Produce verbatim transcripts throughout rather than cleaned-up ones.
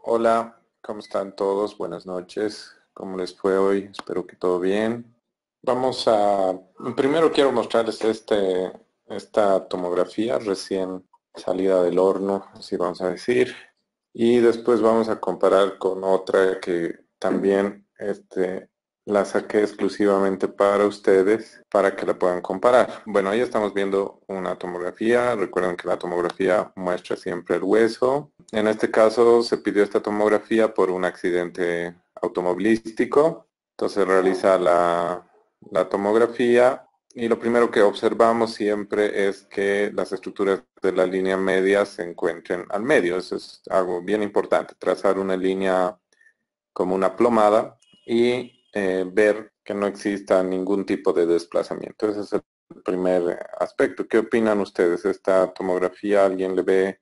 Hola, ¿cómo están todos? Buenas noches. ¿Cómo les fue hoy? Espero que todo bien. Vamos a... Primero quiero mostrarles este, esta tomografía recién salida del horno, así vamos a decir. Y después vamos a comparar con otra que también este, la saqué exclusivamente para ustedes, para que la puedan comparar. Bueno, ahí estamos viendo una tomografía. Recuerden que la tomografía muestra siempre el hueso. En este caso se pidió esta tomografía por un accidente automovilístico. Entonces realiza la, la tomografía y lo primero que observamos siempre es que las estructuras de la línea media se encuentren al medio. Eso es algo bien importante, trazar una línea como una plomada y eh, ver que no exista ningún tipo de desplazamiento. Ese es el primer aspecto. ¿Qué opinan ustedes? ¿Esta tomografía alguien le ve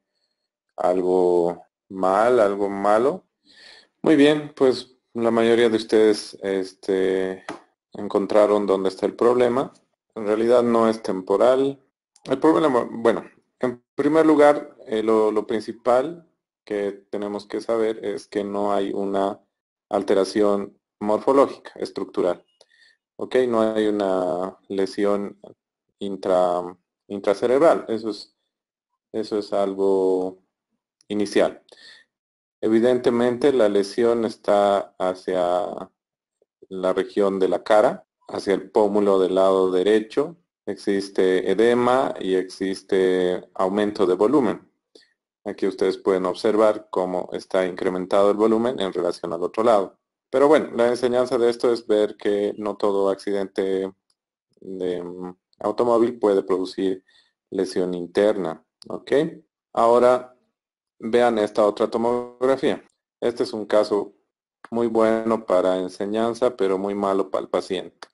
algo mal, algo malo? Muy bien, pues la mayoría de ustedes este, encontraron dónde está el problema. En realidad no es temporal. El problema, bueno, en primer lugar, eh, lo, lo principal que tenemos que saber es que no hay una alteración morfológica, estructural. ¿Ok? No hay una lesión intra, intracerebral. Eso es, eso es algo inicial. Evidentemente la lesión está hacia la región de la cara, hacia el pómulo del lado derecho. Existe edema y existe aumento de volumen. Aquí ustedes pueden observar cómo está incrementado el volumen en relación al otro lado. Pero bueno, la enseñanza de esto es ver que no todo accidente de um, automóvil puede producir lesión interna. ¿Ok? Ahora vean esta otra tomografía. Este es un caso muy bueno para enseñanza, pero muy malo para el paciente.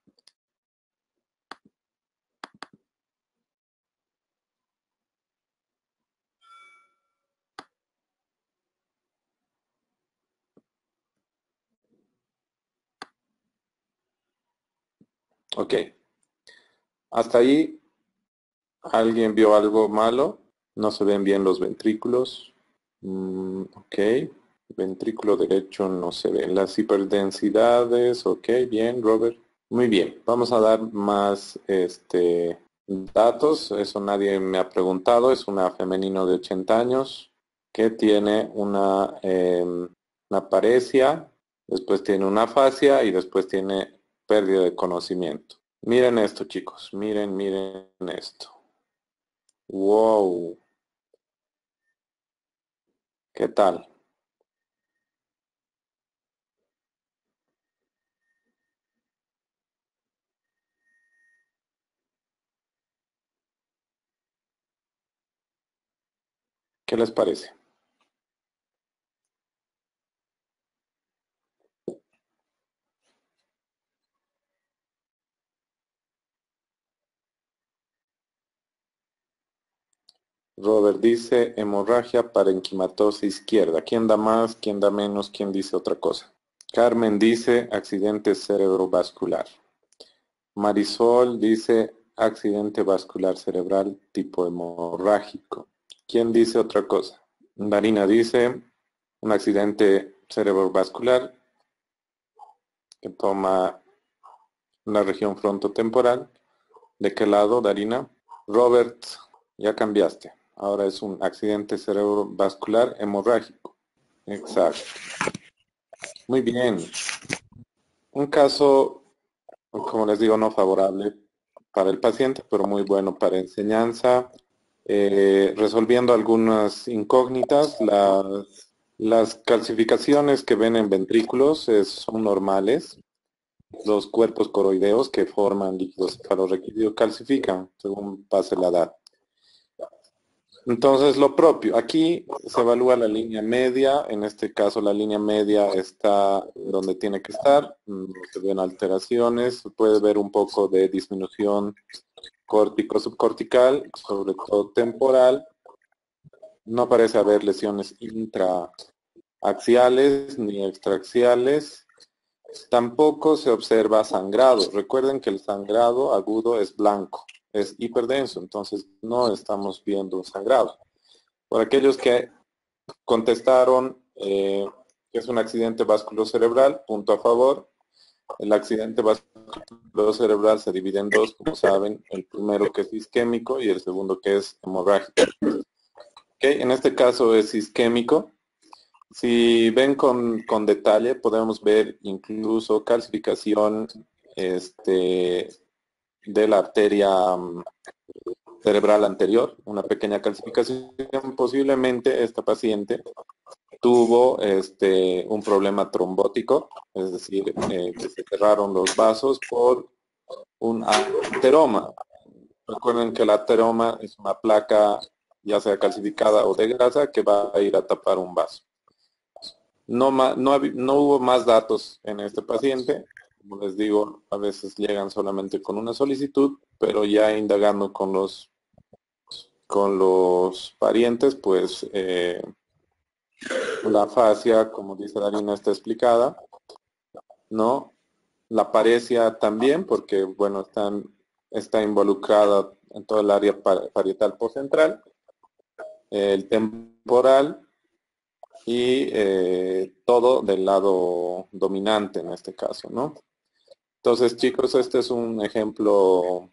Ok, hasta ahí, ¿alguien vio algo malo? No se ven bien los ventrículos. Mm, ok, ventrículo derecho no se ven. Las hiperdensidades, ok, bien, Robert. Muy bien, vamos a dar más este, datos. Eso nadie me ha preguntado. Es una femenino de ochenta años que tiene una, eh, una paresia, después tiene una afasia y después tiene pérdida de conocimiento. Miren esto, chicos. Miren, miren esto. Wow. ¿Qué tal? ¿Qué les parece? Robert dice hemorragia parenquimatosa izquierda. ¿Quién da más? ¿Quién da menos? ¿Quién dice otra cosa? Carmen dice accidente cerebrovascular. Marisol dice accidente vascular cerebral tipo hemorrágico. ¿Quién dice otra cosa? Darina dice un accidente cerebrovascular que toma la región frontotemporal. ¿De qué lado, Darina? Robert, ya cambiaste. Ahora es un accidente cerebrovascular hemorrágico. Exacto. Muy bien. Un caso, como les digo, no favorable para el paciente, pero muy bueno para enseñanza. Eh, resolviendo algunas incógnitas, las, las calcificaciones que ven en ventrículos es- son normales. Los cuerpos coroideos que forman líquidos cefalorraquídeos calcifican según pase la edad. Entonces, lo propio, aquí se evalúa la línea media, en este caso la línea media está donde tiene que estar, no se ven alteraciones, se puede ver un poco de disminución córtico-subcortical, sobre todo temporal, no parece haber lesiones intraaxiales ni extraaxiales, tampoco se observa sangrado. Recuerden que el sangrado agudo es blanco, es hiperdenso, entonces no estamos viendo un sangrado. Por aquellos que contestaron, eh, que es un accidente vasculocerebral, punto a favor. El accidente vasculocerebral se divide en dos, como saben, el primero que es isquémico y el segundo que es hemorrágico. Okay, en este caso es isquémico. Si ven con, con detalle, podemos ver incluso calcificación este, de la arteria um, cerebral anterior, una pequeña calcificación. Posiblemente esta paciente tuvo este, un problema trombótico, es decir, eh, que se cerraron los vasos por un ateroma. Recuerden que el ateroma es una placa, ya sea calcificada o de grasa, que va a ir a tapar un vaso. No, ma, no, no hubo más datos en este paciente. Como les digo, a veces llegan solamente con una solicitud, pero ya indagando con los, con los parientes, pues eh, la fascia, como dice Darina, está explicada, ¿no? La paresia también, porque, bueno, están, está involucrada en todo el área parietal postcentral, el temporal y eh, todo del lado dominante en este caso, ¿no? Entonces, chicos, este es un ejemplo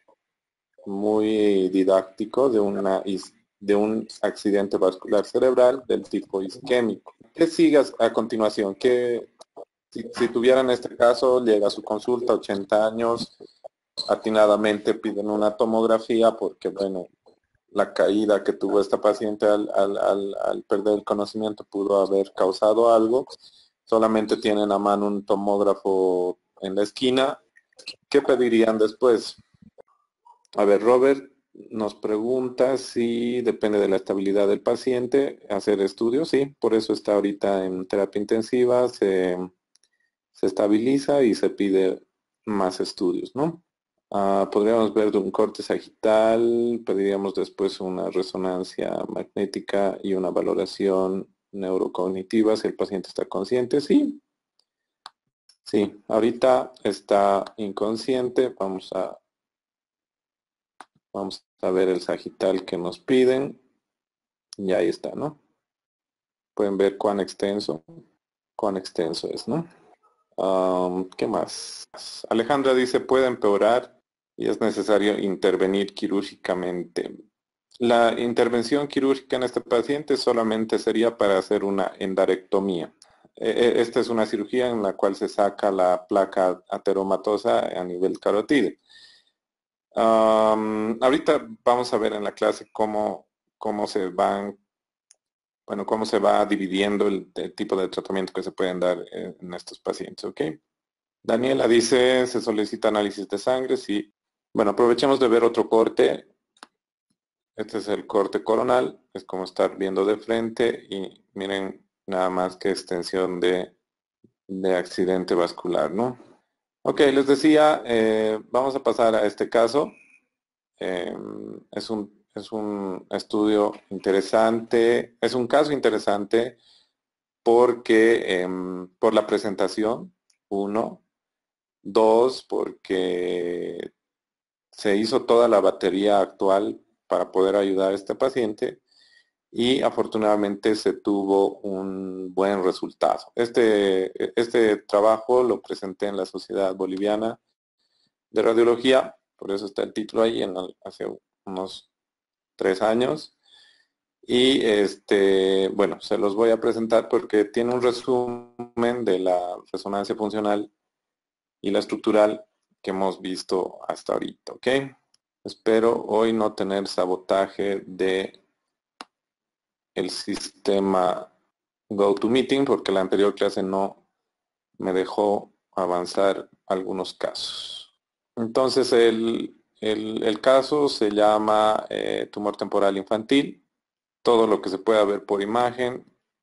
muy didáctico de, una, de un accidente vascular cerebral del tipo isquémico. ¿Qué sigue a continuación? ¿Qué, si, si tuvieran este caso, llega a su consulta, ochenta años, atinadamente piden una tomografía porque, bueno, la caída que tuvo esta paciente al, al, al, al perder el conocimiento pudo haber causado algo. Solamente tienen a mano un tomógrafo en la esquina. ¿Qué pedirían después? A ver, Robert nos pregunta si depende de la estabilidad del paciente hacer estudios. Sí, por eso está ahorita en terapia intensiva, se, se estabiliza y se pide más estudios, ¿no? Uh, podríamos ver de un corte sagital, pediríamos después una resonancia magnética y una valoración neurocognitiva si el paciente está consciente. Sí, sí, ahorita está inconsciente. Vamos a, vamos a ver el sagital que nos piden. Y ahí está, ¿no? Pueden ver cuán extenso, cuán extenso es, ¿no? Um, ¿Qué más? Alejandra dice, puede empeorar y es necesario intervenir quirúrgicamente. La intervención quirúrgica en este paciente solamente sería para hacer una endarectomía. Esta es una cirugía en la cual se saca la placa ateromatosa a nivel carotídeo. Um, ahorita vamos a ver en la clase cómo, cómo se van, bueno, cómo se va dividiendo el, el tipo de tratamiento que se pueden dar en, en estos pacientes, ¿ok? Daniela dice, se solicita análisis de sangre, sí. Bueno, aprovechemos de ver otro corte. Este es el corte coronal, es como estar viendo de frente y miren nada más que extensión de, de accidente vascular, ¿no? Ok, les decía, eh, vamos a pasar a este caso. Eh, es, un, es un estudio interesante, es un caso interesante porque, eh, por la presentación, uno, dos, porque se hizo toda la batería actual para poder ayudar a este paciente y afortunadamente se tuvo un buen resultado. Este, este trabajo lo presenté en la Sociedad Boliviana de Radiología, por eso está el título ahí, en el, hace unos tres años. Y este, bueno, se los voy a presentar porque tiene un resumen de la resonancia funcional y la estructural que hemos visto hasta ahorita, ¿ok? Espero hoy no tener sabotaje de el sistema GoToMeeting porque la anterior clase no me dejó avanzar algunos casos. Entonces el, el, el caso se llama eh, tumor temporal infantil, todo lo que se pueda ver por imagen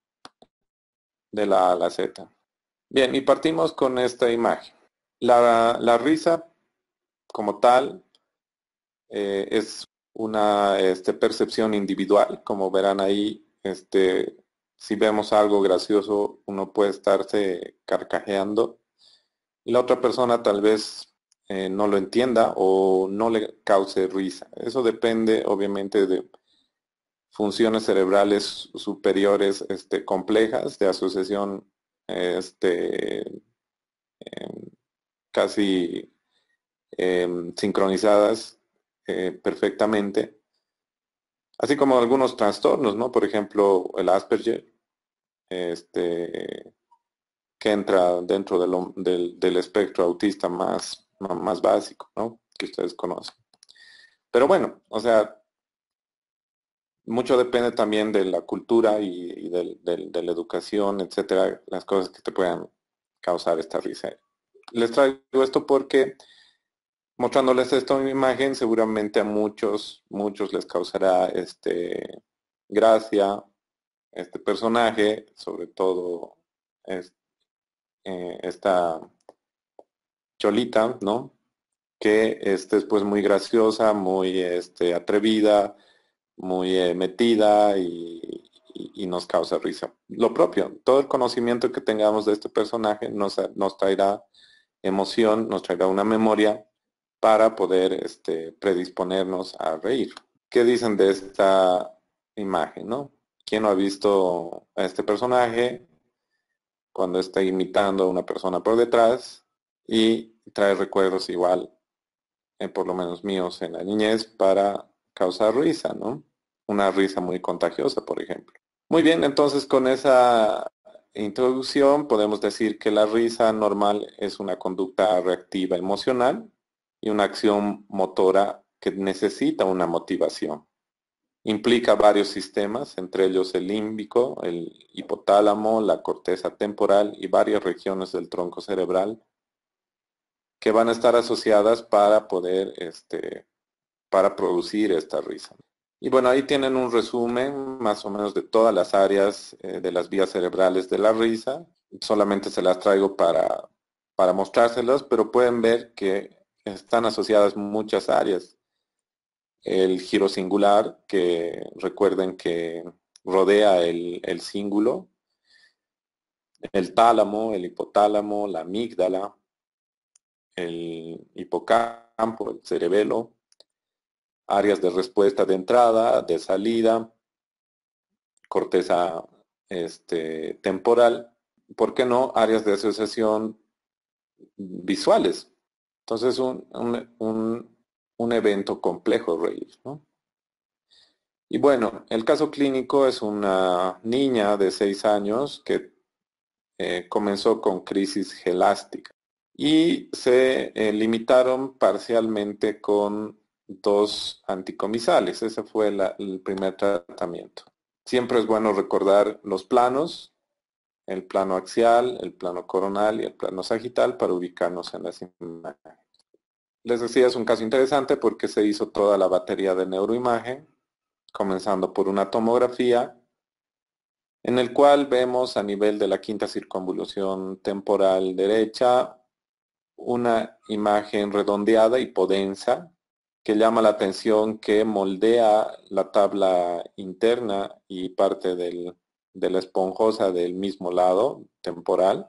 de la A a la Z. Bien, y partimos con esta imagen. La, la risa como tal eh, es una este, percepción individual, como verán ahí, este, si vemos algo gracioso, uno puede estarse carcajeando y la otra persona tal vez eh, no lo entienda o no le cause risa. Eso depende obviamente de funciones cerebrales superiores este, complejas de asociación este, em, casi em, sincronizadas eh, perfectamente, así como algunos trastornos, ¿no? Por ejemplo, el Asperger, este, que entra dentro de lo- del, del espectro autista más, ma- más básico, ¿no? Que ustedes conocen. Pero bueno, o sea, mucho depende también de la cultura y, y del- del- de la educación, etcétera, las cosas que te puedan causar esta risa. Les traigo esto porque mostrándoles esta imagen, seguramente a muchos, muchos les causará este gracia este personaje, sobre todo es- eh, esta Cholita, ¿no? Que este, es pues muy graciosa, muy este, atrevida, muy eh, metida y, y- y nos causa risa. Lo propio, todo el conocimiento que tengamos de este personaje nos, nos traerá emoción, nos traerá una memoria para poder este, predisponernos a reír. ¿Qué dicen de esta imagen, no? ¿Quién no ha visto a este personaje cuando está imitando a una persona por detrás y trae recuerdos igual, eh, por lo menos míos en la niñez, para causar risa, ¿no? Una risa muy contagiosa, por ejemplo. Muy bien, entonces con esa introducción podemos decir que la risa normal es una conducta reactiva emocional y una acción motora que necesita una motivación. Implica varios sistemas, entre ellos el límbico, el hipotálamo, la corteza temporal y varias regiones del tronco cerebral que van a estar asociadas para poder, este, para producir esta risa. Y bueno, ahí tienen un resumen más o menos de todas las áreas eh, de las vías cerebrales de la risa. Solamente se las traigo para, para mostrárselas, pero pueden ver que están asociadas muchas áreas. El giro singular, que recuerden que rodea el, el cíngulo, el tálamo, el hipotálamo, la amígdala, el hipocampo, el cerebelo, áreas de respuesta de entrada, de salida, corteza este, temporal, ¿por qué no? Áreas de asociación visuales. Entonces, un, un, un, un evento complejo reír, ¿no? Y bueno, el caso clínico es una niña de seis años que eh, comenzó con crisis gelástica y se eh, limitaron parcialmente con dos anticomisales. Ese fue la, el primer tratamiento. Siempre es bueno recordar los planos, el plano axial, el plano coronal y el plano sagital para ubicarnos en las imágenes. Les decía, es un caso interesante porque se hizo toda la batería de neuroimagen, comenzando por una tomografía, en el cual vemos a nivel de la quinta circunvolución temporal derecha una imagen redondeada, hipodensa, que llama la atención, que moldea la tabla interna y parte del, de la esponjosa del mismo lado temporal.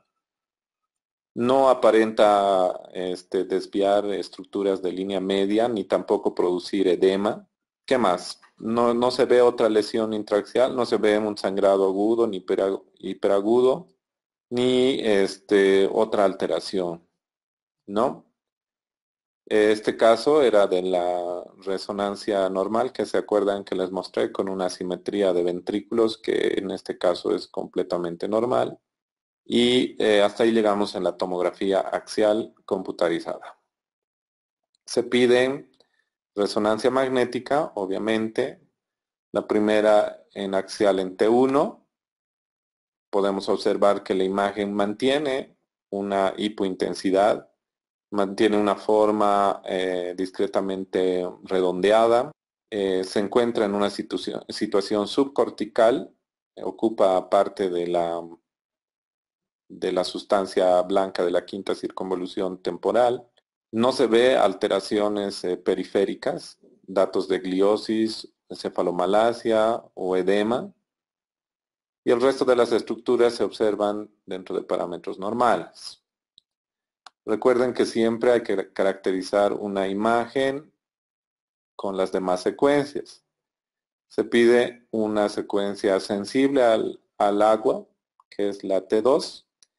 No aparenta este, desviar estructuras de línea media ni tampoco producir edema. ¿Qué más? No, no se ve otra lesión intraaxial, no se ve un sangrado agudo ni hiperagudo, ni este, otra alteración, ¿no? Este caso era de la resonancia normal, que se acuerdan que les mostré con una simetría de ventrículos, que en este caso es completamente normal. Y eh, hasta ahí llegamos en la tomografía axial computarizada. Se pide resonancia magnética, obviamente. La primera en axial en T uno. Podemos observar que la imagen mantiene una hipointensidad, mantiene una forma eh, discretamente redondeada, eh, se encuentra en una situación, situación subcortical, eh, ocupa parte de la, de la sustancia blanca de la quinta circunvolución temporal, no se ve alteraciones eh, periféricas, datos de gliosis, encefalomalacia o edema, y el resto de las estructuras se observan dentro de parámetros normales. Recuerden que siempre hay que caracterizar una imagen con las demás secuencias. Se pide una secuencia sensible al, al agua, que es la T dos,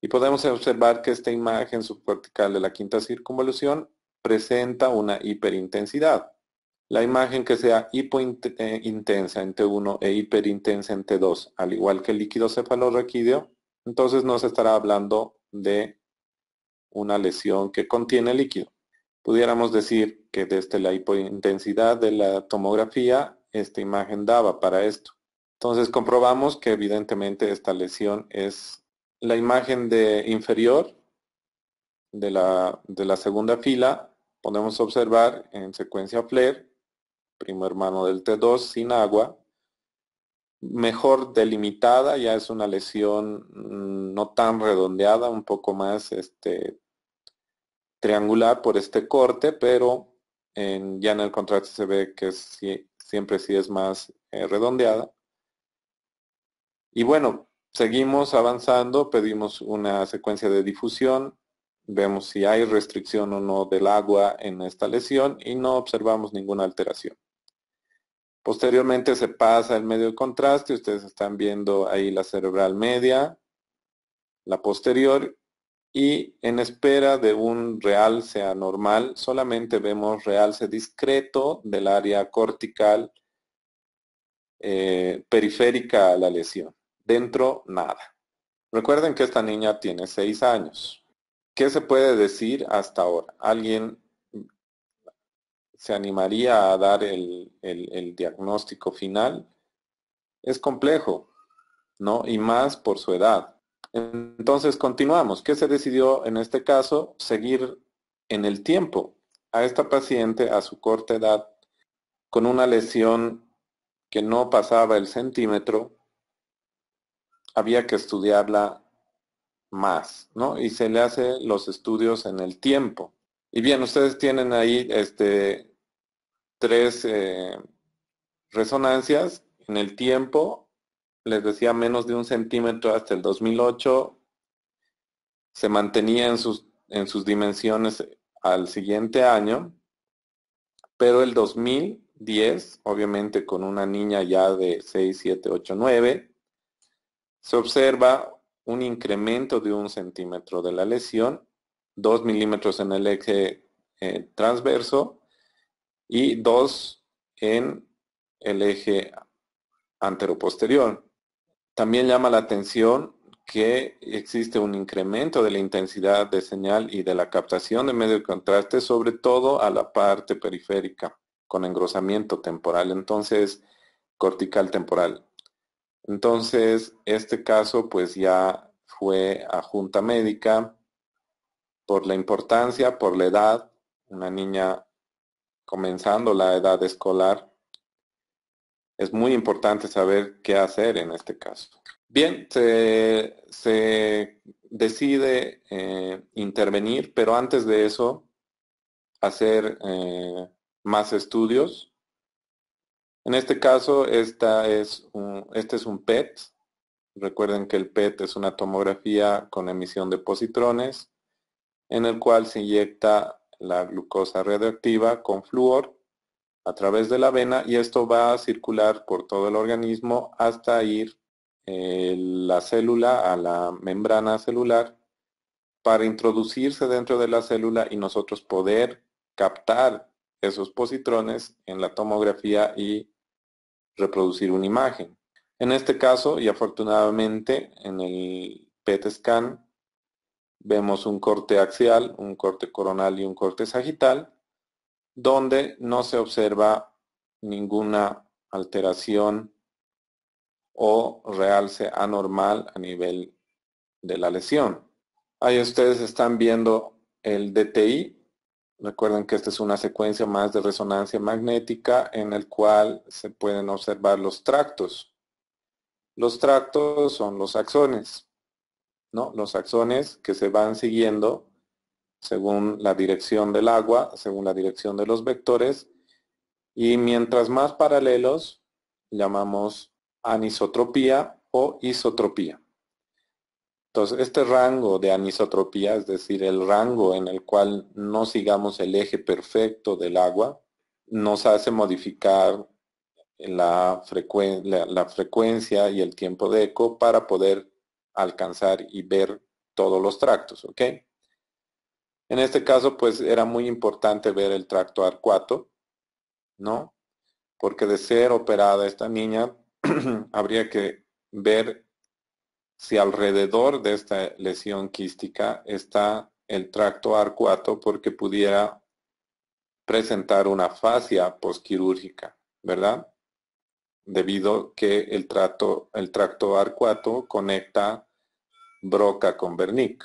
Y podemos observar que esta imagen subcortical de la quinta circunvolución presenta una hiperintensidad. La imagen que sea hipointensa en T uno e hiperintensa en T dos, al igual que el líquido cefalorraquídeo, entonces nos estará hablando de una lesión que contiene líquido. Pudiéramos decir que desde la hipointensidad de la tomografía, esta imagen daba para esto. Entonces comprobamos que evidentemente esta lesión es la imagen de inferior de la, de la segunda fila. Podemos observar en secuencia FLAIR, primo hermano del T dos sin agua, mejor delimitada, ya es una lesión no tan redondeada, un poco más este, triangular por este corte, pero en, ya en el contraste se ve que sí, siempre sí es más eh, redondeada. Y bueno, seguimos avanzando, pedimos una secuencia de difusión, vemos si hay restricción o no del agua en esta lesión y no observamos ninguna alteración. Posteriormente se pasa el medio de contraste, ustedes están viendo ahí la cerebral media, la posterior, y en espera de un realce anormal, solamente vemos realce discreto del área cortical eh, periférica a la lesión. Dentro, nada. Recuerden que esta niña tiene seis años. ¿Qué se puede decir hasta ahora? ¿Alguien se animaría a dar el, el, el diagnóstico final? Es complejo, ¿no? Y más por su edad. Entonces continuamos. ¿Qué se decidió en este caso? Seguir en el tiempo a esta paciente a su corta edad con una lesión que no pasaba el centímetro. Había que estudiarla más, ¿no? Y se le hace los estudios en el tiempo. Y bien, ustedes tienen ahí este, tres eh, resonancias en el tiempo. Les decía menos de un centímetro hasta el dos mil ocho. Se mantenía en sus, en sus dimensiones al siguiente año, pero el dos mil diez, obviamente con una niña ya de seis, siete, ocho, nueve, se observa un incremento de un centímetro de la lesión, dos milímetros en el eje eh, transverso y dos en el eje anteroposterior. También llama la atención que existe un incremento de la intensidad de señal y de la captación de medio de contraste, sobre todo a la parte periférica, con engrosamiento temporal, entonces cortical temporal. Entonces, este caso pues ya fue a junta médica por la importancia, por la edad, una niña comenzando la edad escolar. Es muy importante saber qué hacer en este caso. Bien, se, se decide eh, intervenir, pero antes de eso, hacer eh, más estudios. En este caso, esta es un, este es un P E T. Recuerden que el P E T es una tomografía con emisión de positrones, en el cual se inyecta la glucosa radioactiva con flúor a través de la vena y esto va a circular por todo el organismo hasta ir eh, la célula a la membrana celular para introducirse dentro de la célula y nosotros poder captar esos positrones en la tomografía y reproducir una imagen. En este caso, y afortunadamente en el P E T scan, vemos un corte axial, un corte coronal y un corte sagital, donde no se observa ninguna alteración o realce anormal a nivel de la lesión. Ahí ustedes están viendo el D T I. Recuerden que esta es una secuencia más de resonancia magnética en el cual se pueden observar los tractos. Los tractos son los axones, ¿no? Los axones que se van siguiendo según la dirección del agua, según la dirección de los vectores, y mientras más paralelos, llamamos anisotropía o isotropía. Entonces, este rango de anisotropía, es decir, el rango en el cual no sigamos el eje perfecto del agua, nos hace modificar la, frecuen la, la frecuencia y el tiempo de eco para poder alcanzar y ver todos los tractos, ¿ok? En este caso, pues era muy importante ver el tracto arcuato, ¿no? Porque de ser operada esta niña, habría que ver si alrededor de esta lesión quística está el tracto arcuato, porque pudiera presentar una fascia posquirúrgica, ¿verdad? Debido que el, trato, el tracto arcuato conecta Broca con Wernicke.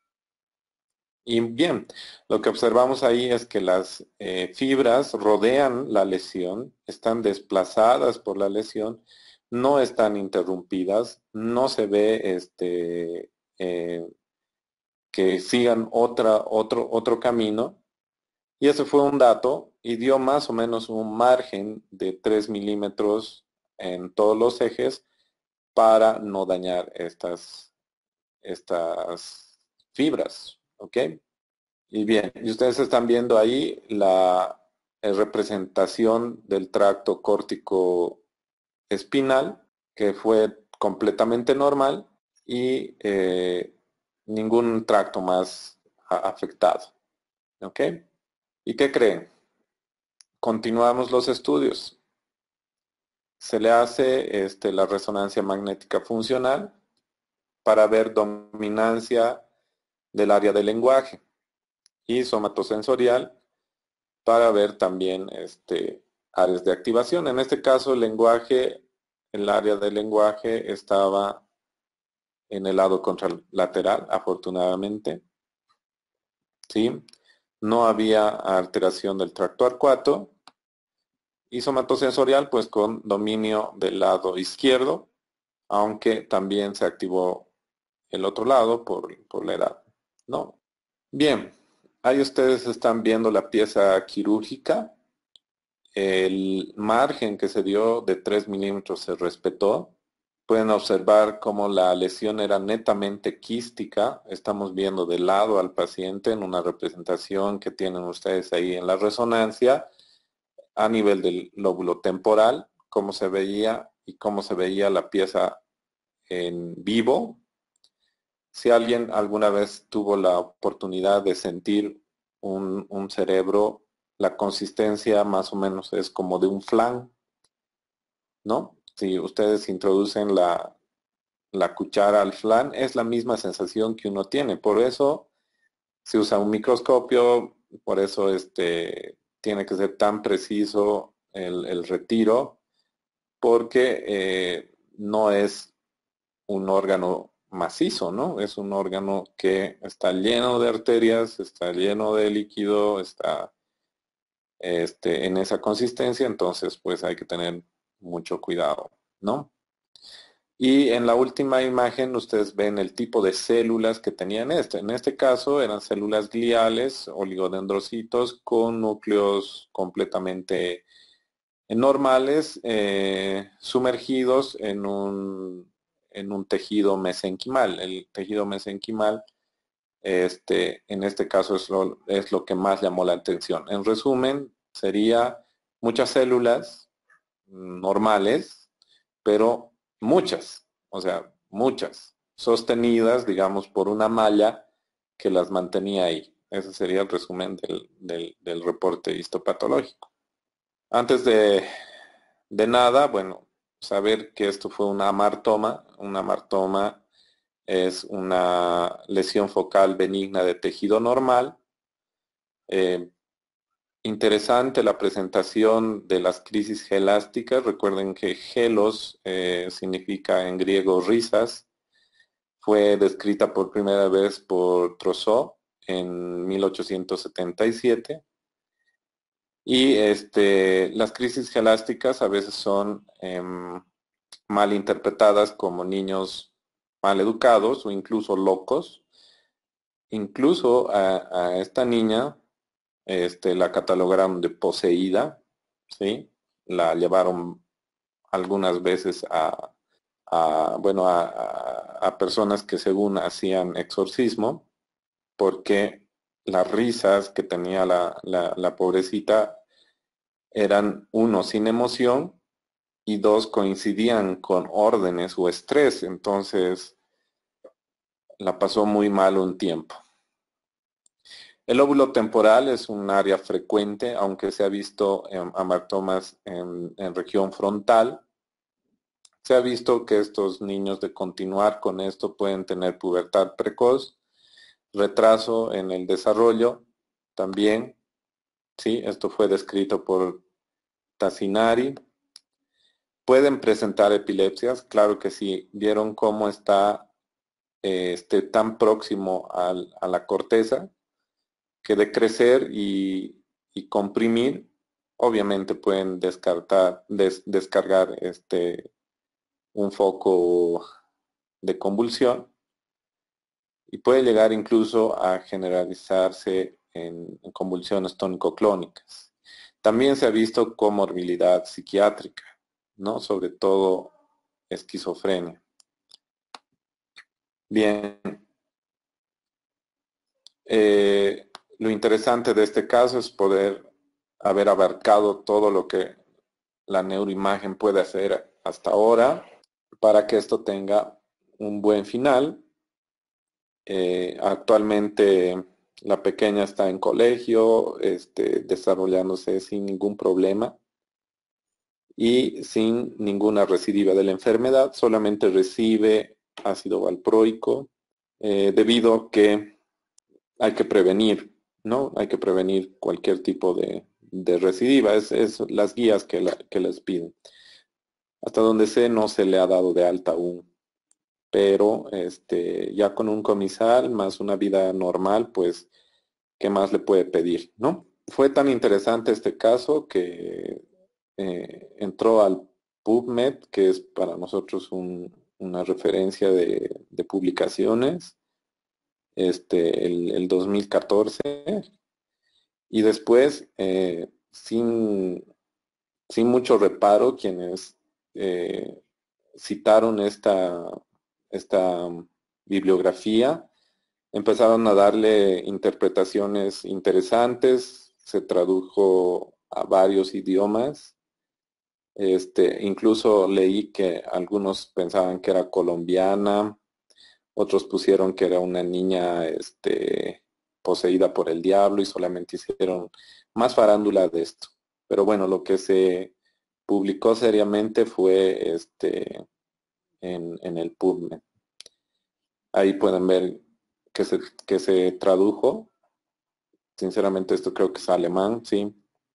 Y bien, lo que observamos ahí es que las eh, fibras rodean la lesión, están desplazadas por la lesión, no están interrumpidas, no se ve este, eh, que sigan otra, otro, otro camino. Y ese fue un dato y dio más o menos un margen de tres milímetros en todos los ejes para no dañar estas, estas fibras, ¿ok? Y bien, y ustedes están viendo ahí la eh, representación del tracto córtico espinal, que fue completamente normal y eh, ningún tracto más afectado, ¿ok? ¿Y qué creen? Continuamos los estudios. Se le hace este, la resonancia magnética funcional para ver dominancia del área del lenguaje y somatosensorial para ver también este, áreas de activación. En este caso, el lenguaje, el área del lenguaje estaba en el lado contralateral, afortunadamente. ¿Sí? No había alteración del tracto arcuato. Y somatosensorial, pues con dominio del lado izquierdo, aunque también se activó el otro lado por, por la edad, ¿no? Bien, ahí ustedes están viendo la pieza quirúrgica. El margen que se dio de tres milímetros se respetó. Pueden observar cómo la lesión era netamente quística. Estamos viendo de lado al paciente en una representación que tienen ustedes ahí en la resonancia, a nivel del lóbulo temporal, cómo se veía y cómo se veía la pieza en vivo. Si alguien alguna vez tuvo la oportunidad de sentir un, un cerebro, la consistencia más o menos es como de un flan, ¿no? Si ustedes introducen la, la cuchara al flan, es la misma sensación que uno tiene. Por eso se usa un microscopio, por eso este, tiene que ser tan preciso el, el retiro, porque eh, no es un órgano macizo, ¿no? Es un órgano que está lleno de arterias, está lleno de líquido, está este, en esa consistencia, entonces pues hay que tener mucho cuidado, ¿no? Y en la última imagen ustedes ven el tipo de células que tenían este. En este caso eran células gliales, oligodendrocitos con núcleos completamente normales, eh, sumergidos en un, en un tejido mesenquimal. El tejido mesenquimal, este, en este caso es lo, es lo que más llamó la atención. En resumen, sería muchas células normales, pero muchas, o sea, muchas, sostenidas, digamos, por una malla que las mantenía ahí. Ese sería el resumen del, del, del reporte histopatológico. Antes de, de nada, bueno, saber que esto fue una amartoma. Una amartoma es una lesión focal benigna de tejido normal. Eh, Interesante la presentación de las crisis gelásticas. Recuerden que gelos eh, significa en griego risas. Fue descrita por primera vez por Trousseau en mil ochocientos setenta y siete. Y este, las crisis gelásticas a veces son eh, mal interpretadas como niños mal educados o incluso locos. Incluso a, a esta niña este, la catalogaron de poseída, ¿sí? La llevaron algunas veces a, a bueno, a, a, a personas que según hacían exorcismo, porque las risas que tenía la, la, la pobrecita eran, uno, sin emoción, y dos, coincidían con órdenes o estrés. Entonces, la pasó muy mal un tiempo. El lóbulo temporal es un área frecuente, aunque se ha visto en hamartomas en, en región frontal. Se ha visto que estos niños de continuar con esto pueden tener pubertad precoz, retraso en el desarrollo también. Sí, esto fue descrito por Tassinari. Pueden presentar epilepsias, claro que sí. Vieron cómo está eh, este, tan próximo al, a la corteza, que de crecer y, y comprimir, obviamente pueden descartar, des, descargar este, un foco de convulsión y puede llegar incluso a generalizarse en, en convulsiones tónico-clónicas. También se ha visto comorbilidad psiquiátrica, ¿no? Sobre todo esquizofrenia. Bien, eh, lo interesante de este caso es poder haber abarcado todo lo que la neuroimagen puede hacer hasta ahora para que esto tenga un buen final. Eh, actualmente la pequeña está en colegio, este, desarrollándose sin ningún problema y sin ninguna recidiva de la enfermedad, solamente recibe ácido valproico eh, debido a que hay que prevenir, ¿no? Hay que prevenir cualquier tipo de, de recidiva, es, es las guías que, la, que les piden. Hasta donde sé no se le ha dado de alta aún, pero este, ya con un comisal más una vida normal, pues, ¿qué más le puede pedir, no? Fue tan interesante este caso que eh, entró al PubMed, que es para nosotros un, una referencia de, de publicaciones, este, el, el dos mil catorce, y después, eh, sin, sin mucho reparo, quienes eh, citaron esta, esta bibliografía, empezaron a darle interpretaciones interesantes, se tradujo a varios idiomas. Este, incluso leí que algunos pensaban que era colombiana, otros pusieron que era una niña este, poseída por el diablo y solamente hicieron más farándula de esto. Pero bueno, lo que se publicó seriamente fue este, en, en el PubMed. Ahí pueden ver que se, que se tradujo. Sinceramente esto creo que es alemán, sí.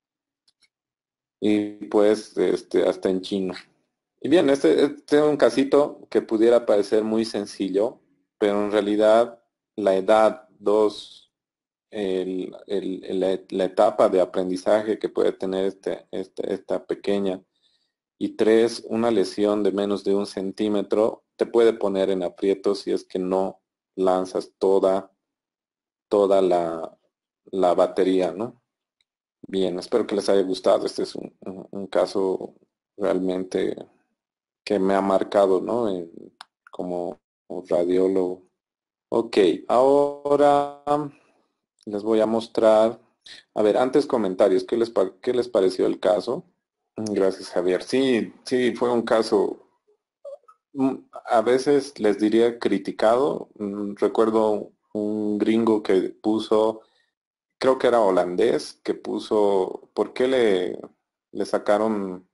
Y pues este, hasta en chino. Y bien, este, este es un casito que pudiera parecer muy sencillo, pero en realidad la edad, dos, el, el, la, la etapa de aprendizaje que puede tener este, este, esta pequeña, y tres, una lesión de menos de un centímetro, te puede poner en aprietos si es que no lanzas toda, toda la, la batería, ¿no? Bien, espero que les haya gustado. Este es un, un- un caso realmente que me ha marcado, ¿no? En- como radiólogo. Ok, ahora les voy a mostrar. A ver, antes comentarios, ¿qué les, pa- qué les pareció el caso? Gracias, Javier. Sí, sí, fue un caso, mm, a veces les diría criticado. Mm, Recuerdo un gringo que puso, creo que era holandés, que puso, ¿por qué le, le sacaron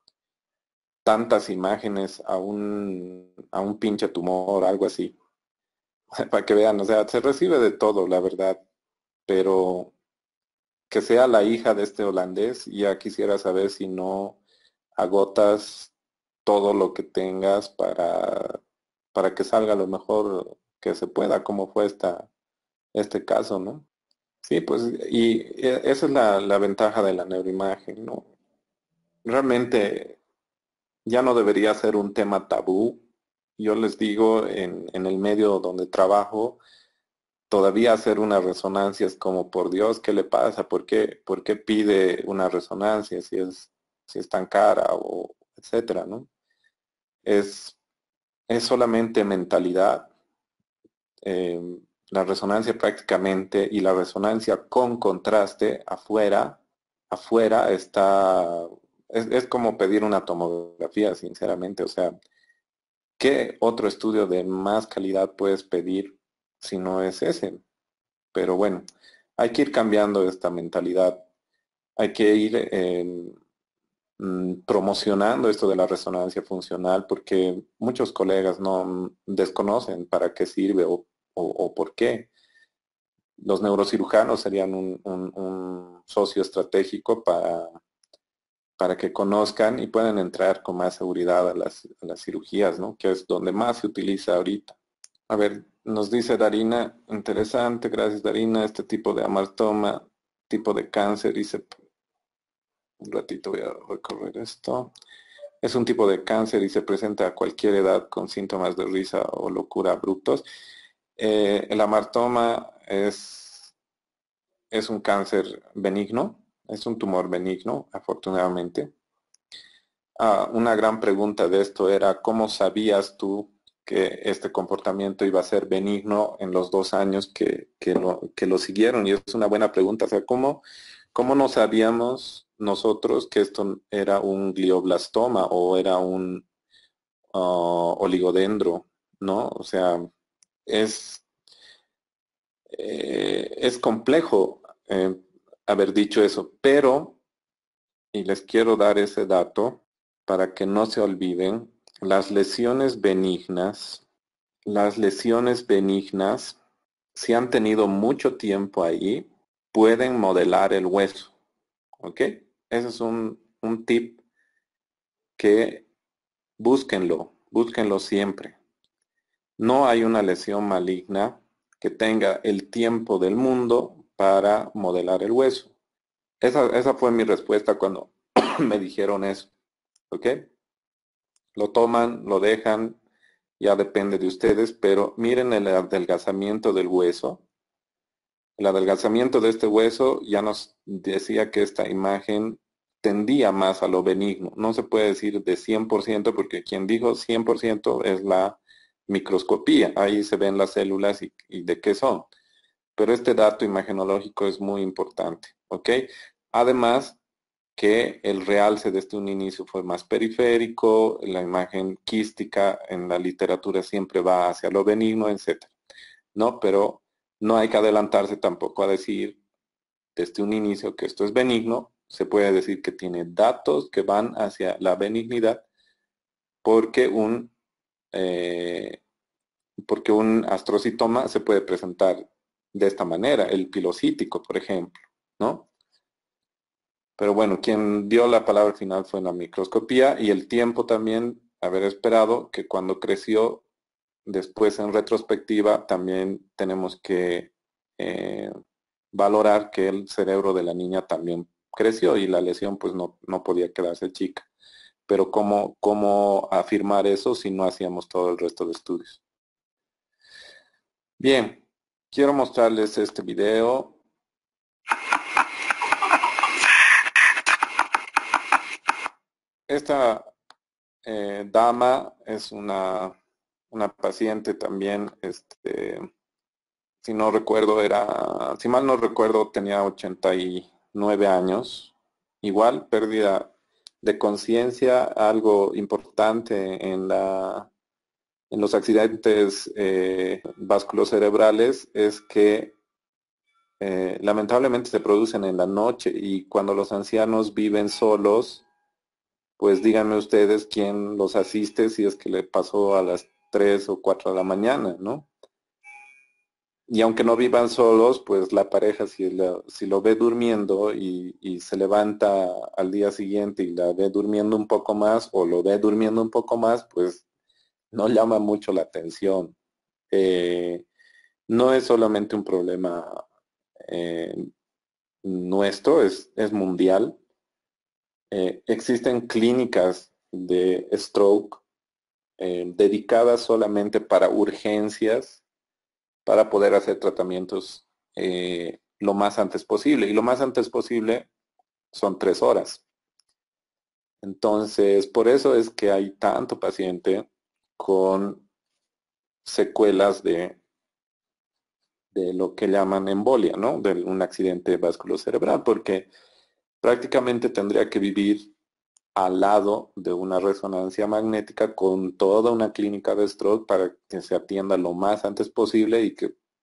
tantas imágenes a un, a un pinche tumor, algo así? Para que vean, o sea, se recibe de todo, la verdad, pero que sea la hija de este holandés, ya quisiera saber si no agotas todo lo que tengas para, para que salga lo mejor que se pueda, como fue esta, este caso, ¿no? Sí, pues, y e- esa es la, la ventaja de la neuroimagen, ¿no? Realmente ya no debería ser un tema tabú. Yo les digo, en, en el medio donde trabajo, todavía hacer una resonancia es como, por Dios, ¿qué le pasa? ¿Por qué, por qué pide una resonancia si es, si es tan cara o etcétera, ¿no? Es, es solamente mentalidad. Eh, la resonancia prácticamente y la resonancia con contraste afuera, afuera está, es, es como pedir una tomografía, sinceramente. O sea, ¿qué otro estudio de más calidad puedes pedir si no es ese. Pero bueno, hay que ir cambiando esta mentalidad. Hay que ir eh, mm, promocionando esto de la resonancia funcional porque muchos colegas no mm, desconocen para qué sirve o, o, o por qué. Los neurocirujanos serían un, un, un socio estratégico para, para que conozcan y puedan entrar con más seguridad a las, a las cirugías, ¿no? Que es donde más se utiliza ahorita. A ver, nos dice Darina, interesante, gracias Darina, este tipo de amartoma, tipo de cáncer, dice, un ratito voy a recorrer esto. Es un tipo de cáncer y se presenta a cualquier edad con síntomas de risa o locura abruptos. Eh, el amartoma es, es un cáncer benigno, es un tumor benigno, afortunadamente. Ah, una gran pregunta de esto era, ¿cómo sabías tú que este comportamiento iba a ser benigno en los dos años que, que, lo, que lo siguieron? Y es una buena pregunta. O sea, ¿cómo, cómo no sabíamos nosotros que esto era un glioblastoma o era un uh, oligodendro, ¿no? O sea, es, eh, es complejo eh, haber dicho eso, pero, y les quiero dar ese dato para que no se olviden, las lesiones benignas, las lesiones benignas, si han tenido mucho tiempo ahí, pueden modelar el hueso, ¿ok? Ese es un, un tip que búsquenlo, búsquenlo siempre. No hay una lesión maligna que tenga el tiempo del mundo para modelar el hueso. Esa, esa fue mi respuesta cuando me dijeron eso, ¿ok? Lo toman, lo dejan, ya depende de ustedes, pero miren el adelgazamiento del hueso. El adelgazamiento de este hueso ya nos decía que esta imagen tendía más a lo benigno. No se puede decir de cien por ciento porque quien dijo cien por ciento es la microscopía. Ahí se ven las células y, y de qué son. Pero este dato imagenológico es muy importante, ¿ok? Además que el realce desde un inicio fue más periférico, la imagen quística en la literatura siempre va hacia lo benigno, etcétera, ¿no? Pero no hay que adelantarse tampoco a decir desde un inicio que esto es benigno. Se puede decir que tiene datos que van hacia la benignidad porque un, eh, porque un astrocitoma se puede presentar de esta manera, el pilocítico, por ejemplo, ¿no? Pero bueno, quien dio la palabra final fue la microscopía y el tiempo también, haber esperado que cuando creció, después en retrospectiva, también tenemos que eh, valorar que el cerebro de la niña también creció y la lesión pues no, no podía quedarse chica. Pero ¿cómo, cómo afirmar eso si no hacíamos todo el resto de estudios? Bien, quiero mostrarles este video. Esta eh, dama es una, una paciente también, este, si no recuerdo, era, si mal no recuerdo, tenía ochenta y nueve años. Igual, pérdida de conciencia, algo importante en la en los accidentes eh, vasculocerebrales es que eh, lamentablemente se producen en la noche y cuando los ancianos viven solos, pues díganme ustedes quién los asiste si es que le pasó a las tres o cuatro de la mañana, ¿no? Y aunque no vivan solos, pues la pareja si lo, si lo ve durmiendo y, y se levanta al día siguiente y la ve durmiendo un poco más o lo ve durmiendo un poco más, pues no llama mucho la atención. Eh, no es solamente un problema eh, nuestro, es, es mundial. Eh, existen clínicas de stroke eh, dedicadas solamente para urgencias, para poder hacer tratamientos eh, lo más antes posible. Y lo más antes posible son tres horas. Entonces, por eso es que hay tanto paciente con secuelas de, de lo que llaman embolia, ¿no? De un accidente vasculocerebral, porque prácticamente tendría que vivir al lado de una resonancia magnética con toda una clínica de stroke para que se atienda lo más antes posible y que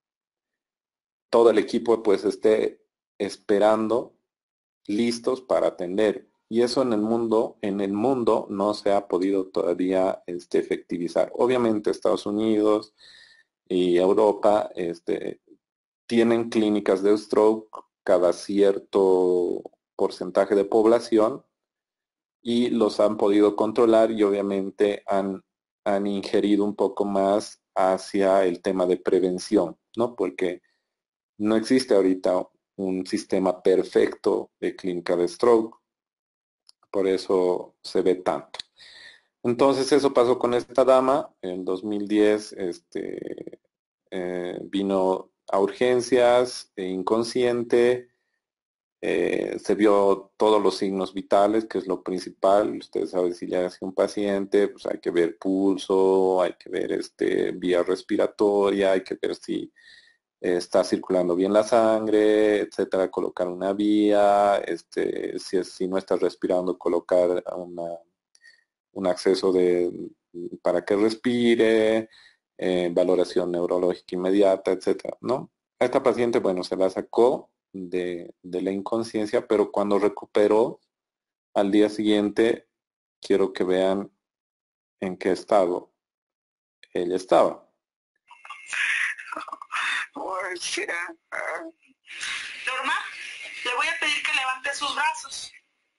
todo el equipo pues esté esperando, listos para atender. Y eso en el mundo, en el mundo no se ha podido todavía este, efectivizar. Obviamente Estados Unidos y Europa este, tienen clínicas de stroke cada cierto porcentaje de población y los han podido controlar y obviamente han, han ingerido un poco más hacia el tema de prevención, ¿no? Porque no existe ahorita un sistema perfecto de clínica de stroke, por eso se ve tanto. Entonces eso pasó con esta dama, en dos mil diez este, eh, vino a urgencias, e inconsciente, eh, se vio todos los signos vitales, que es lo principal. Ustedes saben, si ya es un paciente, pues hay que ver pulso, hay que ver este, vía respiratoria, hay que ver si eh, está circulando bien la sangre, etcétera, colocar una vía, este, si, es, si no está respirando, colocar una, un acceso de, para que respire, eh, valoración neurológica inmediata, etcétera, ¿no? A esta paciente, bueno, se la sacó de, de la inconsciencia, pero cuando recuperó al día siguiente, quiero que vean en qué estado ella estaba. Norma, le voy a pedir que levante sus brazos.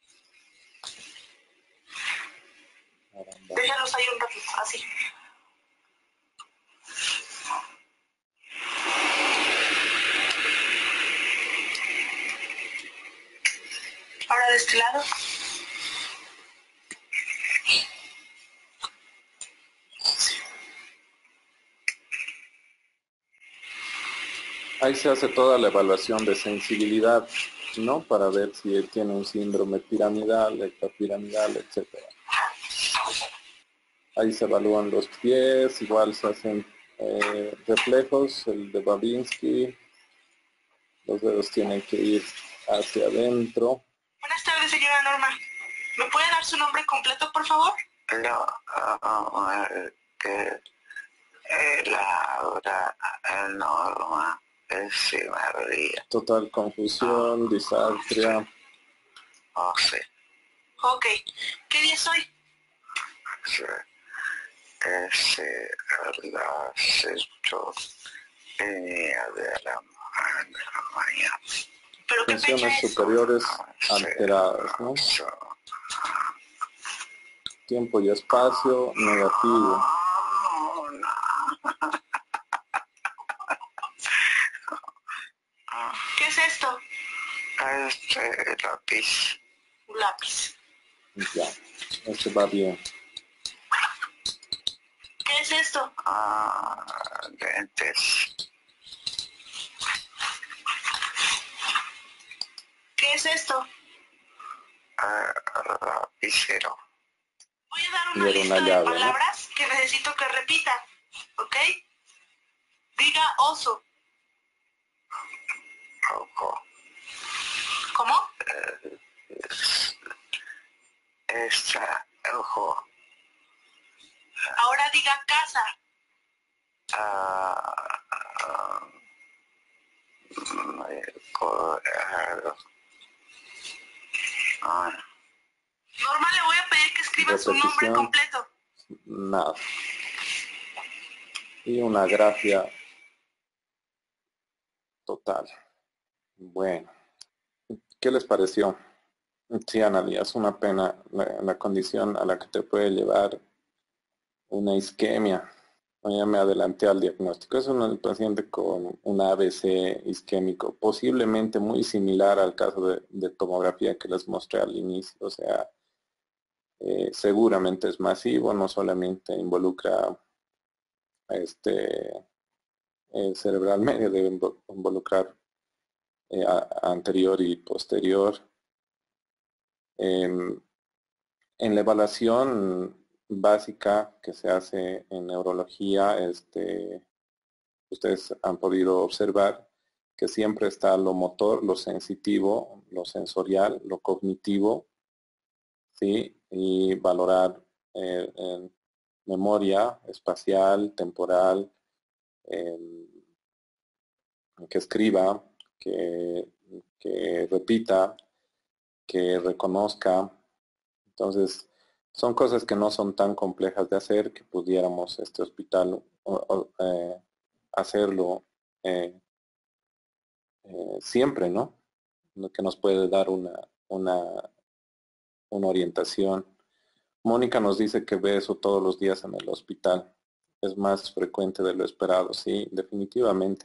Déjalos ahí un ratito, así. Ahora de este lado. Ahí se hace toda la evaluación de sensibilidad, ¿no? Para ver si tiene un síndrome piramidal, ectopiramidal, etcétera. Ahí se evalúan los pies, igual se hacen eh, reflejos, el de Babinski. Los dedos tienen que ir hacia adentro. Buenas tardes, señora Norma. ¿Me puede dar su nombre completo, por favor? No, uh, que eh, Laura Norma. Sí, María. Total confusión, disartria. Oh, sí. Ok. ¿Qué día es hoy? Sí. Ese, las sexto día de la mañana. ¿Pero qué fecha Funciones es? superiores alteradas, ¿no? Tiempo y espacio negativo. ¿Qué es esto? Este lápiz. Un lápiz. Ya, este va bien. ¿Qué es esto? Ah, lentes. ¿Qué es esto? Ah, lapicero. Voy a dar una Y lista una de llave, palabras, ¿no?, que necesito que repita, ¿ok? Diga oso. Ojo. ¿Cómo? Eh, esta, ojo. Ahora diga casa. Ah, ah, ah. Norma, le voy a pedir que escriba su nombre completo. Nada. Y una grafia total. Bueno, ¿qué les pareció? Sí, Analia, es una pena la, la condición a la que te puede llevar una isquemia. Ya me adelanté al diagnóstico. Es un paciente con un A B C isquémico, posiblemente muy similar al caso de, de tomografía que les mostré al inicio. O sea, eh, seguramente es masivo, no solamente involucra este eh, cerebral medio, debe involucrar eh, a, anterior y posterior. Eh, en la evaluación básica que se hace en neurología, este, ustedes han podido observar que siempre está lo motor, lo sensitivo, lo sensorial, lo cognitivo, ¿sí? Y valorar eh, en memoria espacial, temporal, eh, que escriba, que, que repita, que reconozca. Entonces, son cosas que no son tan complejas de hacer que pudiéramos este hospital o, o, eh, hacerlo eh, eh, siempre, ¿no? Que nos puede dar una, una, una orientación. Mónica nos dice que ve eso todos los días en el hospital. Es más frecuente de lo esperado, sí, definitivamente.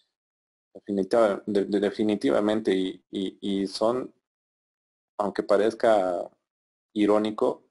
Definitiva, de, de, definitivamente, y, y, y son, aunque parezca irónico,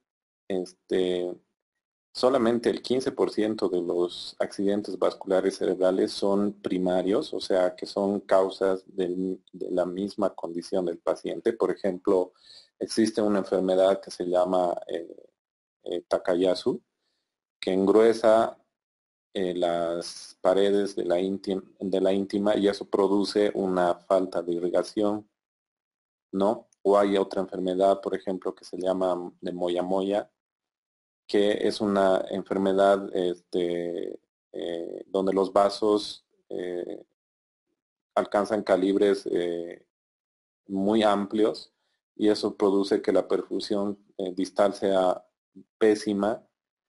este, solamente el quince por ciento de los accidentes vasculares cerebrales son primarios, o sea, que son causas de, de la misma condición del paciente. Por ejemplo, existe una enfermedad que se llama eh, eh, Takayasu, que engruesa eh, las paredes de la, íntima, de la íntima y eso produce una falta de irrigación, ¿no? O hay otra enfermedad, por ejemplo, que se llama de Moya Moya, que es una enfermedad este, eh, donde los vasos eh, alcanzan calibres eh, muy amplios y eso produce que la perfusión eh, distal sea pésima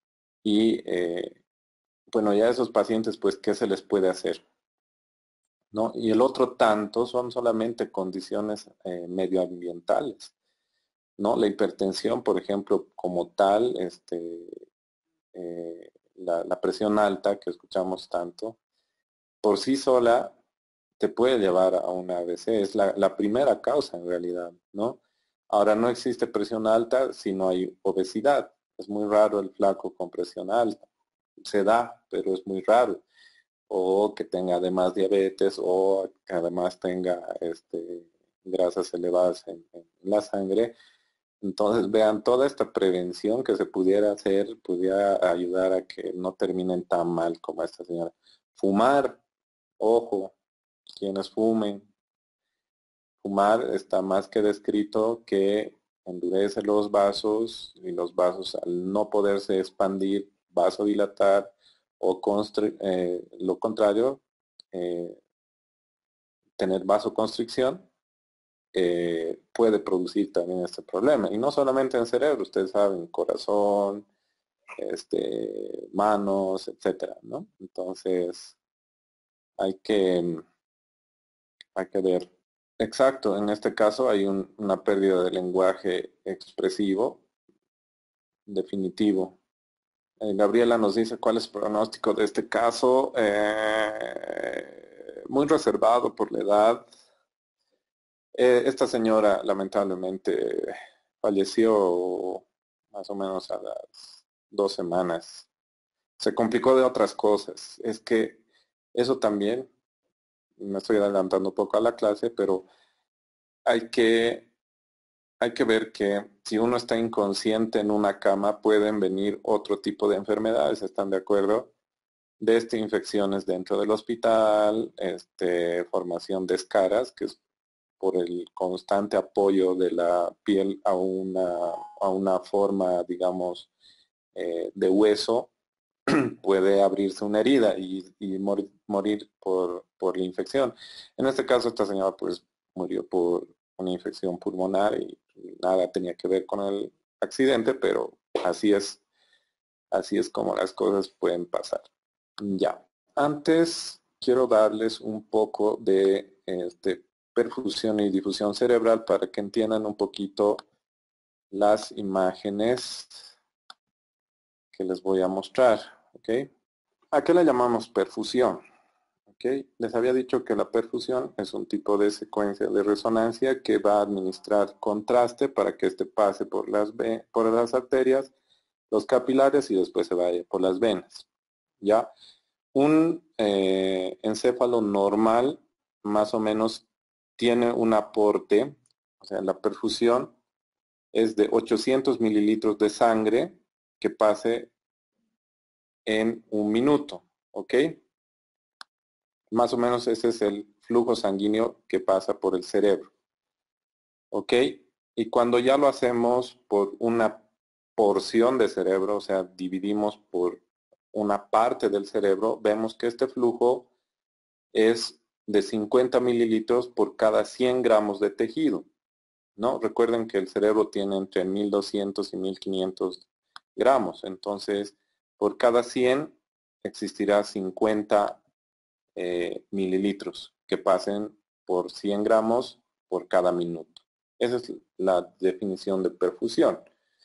y eh, bueno, ya esos pacientes, pues, ¿qué se les puede hacer? ¿No? Y el otro tanto son solamente condiciones eh, medioambientales, ¿no? La hipertensión, por ejemplo, como tal, este, eh, la, la presión alta que escuchamos tanto, por sí sola te puede llevar a una A V C, es la, la primera causa en realidad, ¿no? Ahora no existe presión alta si no hay obesidad, es muy raro el flaco con presión alta, se da, pero es muy raro, o que tenga además diabetes, o que además tenga este, grasas elevadas en, en la sangre. Entonces, vean, toda esta prevención que se pudiera hacer, pudiera ayudar a que no terminen tan mal como esta señora. Fumar, ojo, quienes fumen. Fumar está más que descrito que endurece los vasos y los vasos al no poderse expandir, vasodilatar o eh, lo contrario, eh, tener vasoconstricción, eh, puede producir también este problema. Y no solamente en cerebro, ustedes saben, corazón, este, manos, etcétera, ¿no? Entonces, hay que, hay que ver. Exacto, en este caso hay un, una pérdida de lenguaje expresivo definitivo. Eh, Gabriela nos dice cuál es el pronóstico de este caso. Eh, muy reservado por la edad. Eh, esta señora lamentablemente falleció más o menos a las dos semanas. Se complicó de otras cosas. Es que eso también, me estoy adelantando un poco a la clase, pero hay que, hay que ver que si uno está inconsciente en una cama pueden venir otro tipo de enfermedades, ¿están de acuerdo? Desde infecciones dentro del hospital, este, formación de escaras, que es por el constante apoyo de la piel a una, a una forma, digamos, eh, de hueso, puede abrirse una herida y, y morir, morir por, por la infección. En este caso, esta señora pues murió por una infección pulmonar y nada tenía que ver con el accidente, pero así es, así es como las cosas pueden pasar. Ya, antes quiero darles un poco de este, perfusión y difusión cerebral para que entiendan un poquito las imágenes que les voy a mostrar, ¿ok? ¿A qué le llamamos perfusión? ¿Ok? Les había dicho que la perfusión es un tipo de secuencia de resonancia que va a administrar contraste para que éste pase por las, por las arterias, los capilares y después se vaya por las venas, ¿ya? Un eh, encéfalo normal más o menos tiene un aporte, o sea, la perfusión es de ochocientos mililitros de sangre que pase en un minuto, ¿ok? Más o menos ese es el flujo sanguíneo que pasa por el cerebro, ¿ok? Y cuando ya lo hacemos por una porción de cerebro, o sea, dividimos por una parte del cerebro, vemos que este flujo es de cincuenta mililitros por cada cien gramos de tejido, ¿no? Recuerden que el cerebro tiene entre mil doscientos y mil quinientos gramos, entonces por cada cien existirá cincuenta eh, mililitros que pasen por cien gramos por cada minuto. Esa es la definición de perfusión.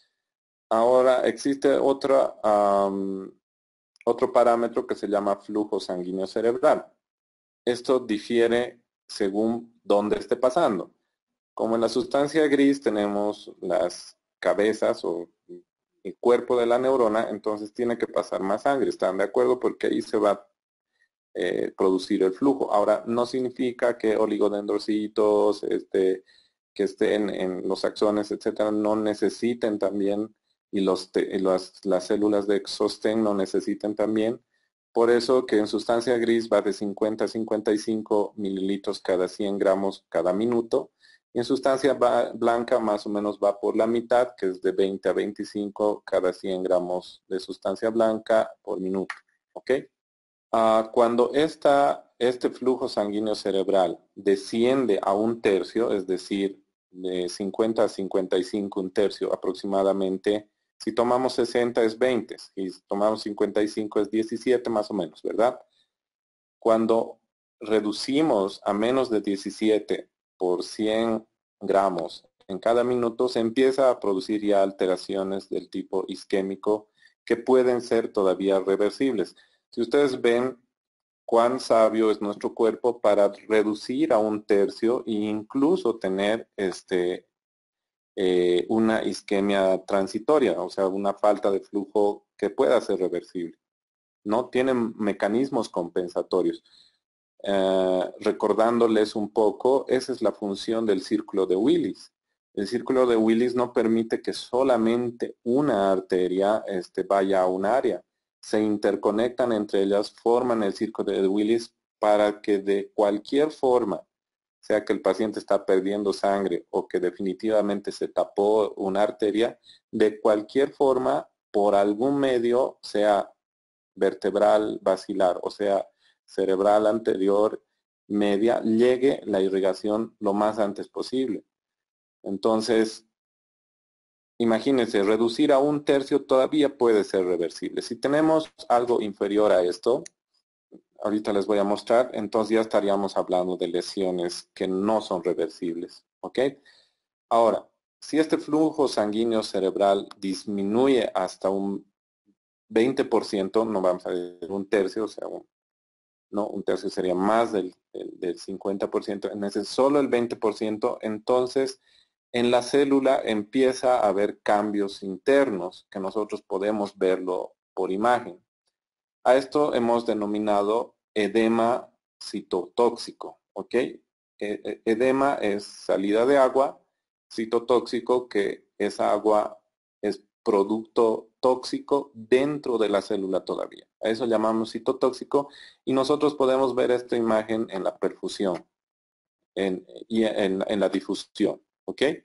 Ahora existe otra, um, otro parámetro que se llama flujo sanguíneo cerebral. Esto difiere según dónde esté pasando. Como en la sustancia gris tenemos las cabezas o el cuerpo de la neurona, entonces tiene que pasar más sangre. ¿Están de acuerdo? Porque ahí se va a eh, producir el flujo. Ahora, no significa que oligodendrocitos, este, que estén en los axones, etcétera, no necesiten también, y, los te, y las, las células de sostén no necesiten también. Por eso que en sustancia gris va de cincuenta a cincuenta y cinco mililitros cada cien gramos cada minuto. Y en sustancia blanca más o menos va por la mitad, que es de veinte a veinticinco cada cien gramos de sustancia blanca por minuto. ¿Ok? Uh, cuando esta, este flujo sanguíneo cerebral desciende a un tercio, es decir, de cincuenta a cincuenta y cinco, un tercio aproximadamente, si tomamos sesenta es veinte, si tomamos cincuenta y cinco es diecisiete más o menos, ¿verdad? Cuando reducimos a menos de diecisiete por cien gramos en cada minuto, se empieza a producir ya alteraciones del tipo isquémico que pueden ser todavía reversibles. Si ustedes ven cuán sabio es nuestro cuerpo para reducir a un tercio e incluso tener este, eh, una isquemia transitoria, o sea, una falta de flujo que pueda ser reversible. ¿No? Tienen mecanismos compensatorios. Eh, recordándoles un poco, esa es la función del círculo de Willis. El círculo de Willis no permite que solamente una arteria este, vaya a un área. Se interconectan entre ellas, forman el círculo de Willis para que de cualquier forma, sea que el paciente está perdiendo sangre o que definitivamente se tapó una arteria, de cualquier forma, por algún medio, sea vertebral basilar, o sea, cerebral anterior, media, llegue la irrigación lo más antes posible. Entonces, imagínense, reducir a un tercio todavía puede ser reversible. Si tenemos algo inferior a esto, ahorita les voy a mostrar, entonces ya estaríamos hablando de lesiones que no son reversibles, ¿ok? Ahora, si este flujo sanguíneo cerebral disminuye hasta un veinte por ciento, no vamos a decir un tercio, o sea, un, no, un tercio sería más del, del, del cincuenta por ciento, en ese solo el veinte por ciento, entonces en la célula empieza a haber cambios internos que nosotros podemos verlo por imagen. A esto hemos denominado edema citotóxico, ¿ok? E- edema es salida de agua, citotóxico que esa agua es producto tóxico dentro de la célula todavía. A eso llamamos citotóxico y nosotros podemos ver esta imagen en la perfusión en, y en, en la difusión, ¿ok? Eh,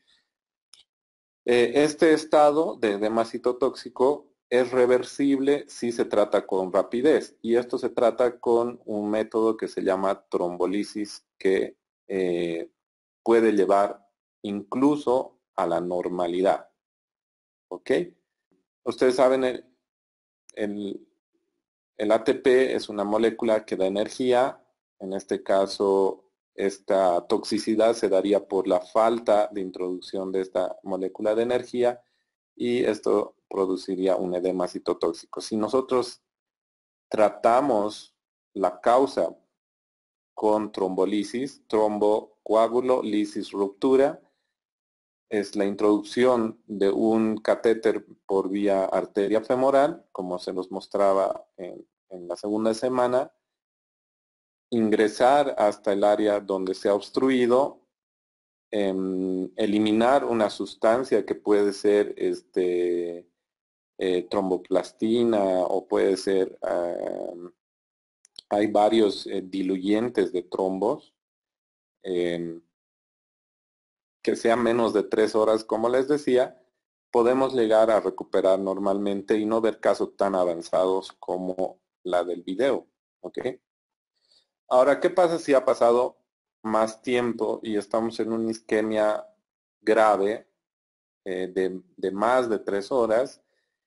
este estado de edema citotóxico es reversible si se trata con rapidez y esto se trata con un método que se llama trombolisis que eh, puede llevar incluso a la normalidad. ¿Ok? Ustedes saben, el, el, el A T P es una molécula que da energía. En este caso, esta toxicidad se daría por la falta de introducción de esta molécula de energía y esto produciría un edema citotóxico. Si nosotros tratamos la causa con trombolisis, trombo, coágulo, lisis, ruptura, es la introducción de un catéter por vía arteria femoral, como se nos mostraba en, en la segunda semana, ingresar hasta el área donde se ha obstruido, eh, eliminar una sustancia que puede ser este, eh, tromboplastina o puede ser, eh, hay varios eh, diluyentes de trombos, eh, que sean menos de tres horas, como les decía, podemos llegar a recuperar normalmente y no ver casos tan avanzados como la del video, ¿ok? Ahora, ¿qué pasa si ha pasado más tiempo y estamos en una isquemia grave eh, de, de más de tres horas,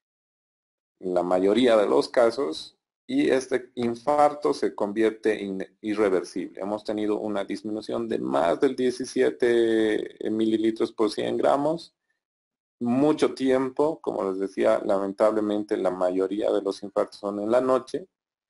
en la mayoría de los casos, y este infarto se convierte en irreversible? Hemos tenido una disminución de más del diecisiete mililitros por cien gramos, mucho tiempo, como les decía, lamentablemente la mayoría de los infartos son en la noche,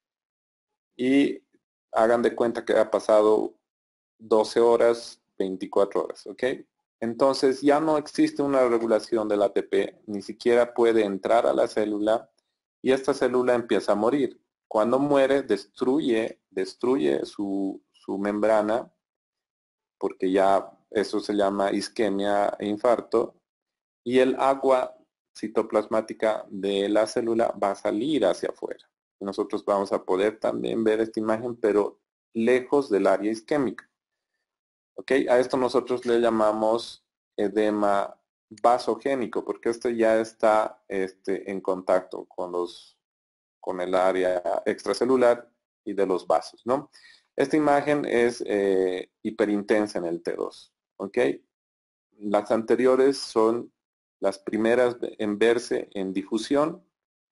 y hagan de cuenta que ha pasado doce horas, veinticuatro horas, ¿ok? Entonces ya no existe una regulación del A T P, ni siquiera puede entrar a la célula y esta célula empieza a morir. Cuando muere, destruye, destruye su, su membrana, porque ya eso se llama isquemia e infarto, y el agua citoplasmática de la célula va a salir hacia afuera. Nosotros vamos a poder también ver esta imagen, pero lejos del área isquémica. ¿Ok? A esto nosotros le llamamos edema vasogénico, porque este ya está este, en contacto con, los, con el área extracelular y de los vasos, ¿no? Esta imagen es eh, hiperintensa en el T dos, ¿ok? Las anteriores son las primeras en verse en difusión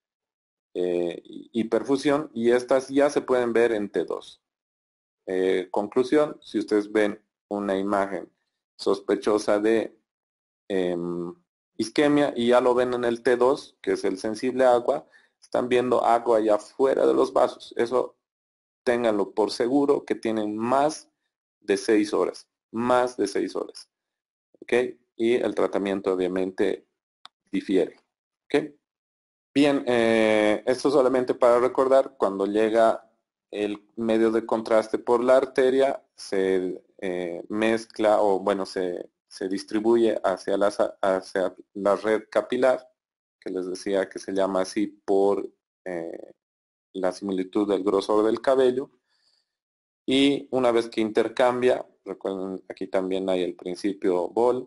eh, y perfusión, y estas ya se pueden ver en T dos. Eh, conclusión, si ustedes ven una imagen sospechosa de eh, isquemia y ya lo ven en el T dos, que es el sensible a agua, están viendo agua allá fuera de los vasos. Eso ténganlo por seguro que tienen más de seis horas, más de seis horas. ¿Ok? Y el tratamiento obviamente difiere. ¿Ok? Bien, eh, esto solamente para recordar, cuando llega el medio de contraste por la arteria, se eh, mezcla o bueno, se, se distribuye hacia, las, hacia la red capilar, que les decía que se llama así por eh, la similitud del grosor del cabello. Y una vez que intercambia, recuerden, aquí también hay el principio Boll.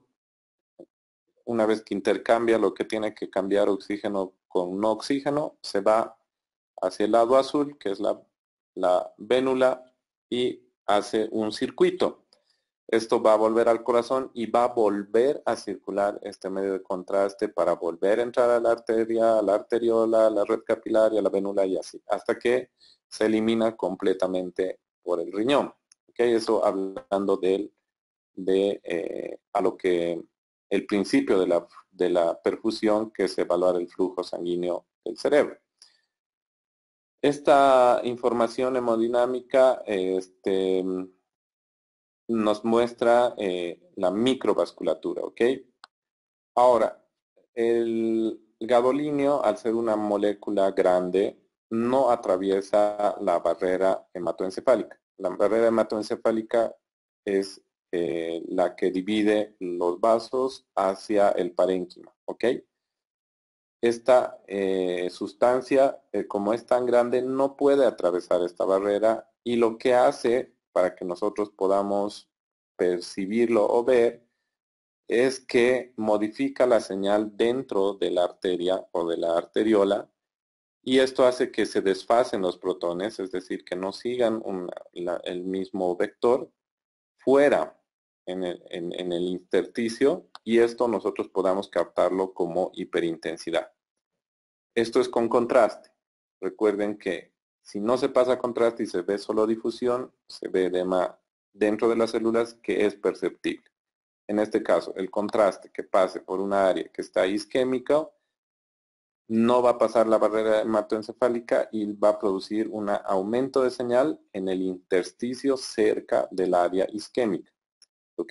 Una vez que intercambia lo que tiene que cambiar oxígeno con no oxígeno, se va hacia el lado azul, que es la, la vénula, y hace un circuito. Esto va a volver al corazón y va a volver a circular este medio de contraste para volver a entrar a la arteria, a la arteriola, a la red capilar y a la vénula y así, hasta que se elimina completamente por el riñón. ¿Okay? Eso hablando de, de eh, a lo que el principio de la, de la perfusión, que es evaluar el flujo sanguíneo del cerebro. Esta información hemodinámica este, nos muestra eh, la microvasculatura, ¿ok? Ahora, el gadolinio, al ser una molécula grande, no atraviesa la barrera hematoencefálica. La barrera hematoencefálica es eh, la que divide los vasos hacia el parénquima, ¿ok? Esta eh, sustancia, eh, como es tan grande, no puede atravesar esta barrera, y lo que hace para que nosotros podamos percibirlo o ver es que modifica la señal dentro de la arteria o de la arteriola, y esto hace que se desfasen los protones, es decir, que no sigan una, la, el mismo vector fuera en el, en, en el intersticio, y esto nosotros podamos captarlo como hiperintensidad. Esto es con contraste. Recuerden que si no se pasa contraste y se ve solo difusión, se ve edema dentro de las células que es perceptible. En este caso, el contraste que pase por una área que está isquémica no va a pasar la barrera hematoencefálica y va a producir un aumento de señal en el intersticio cerca del área isquémica. ¿Ok?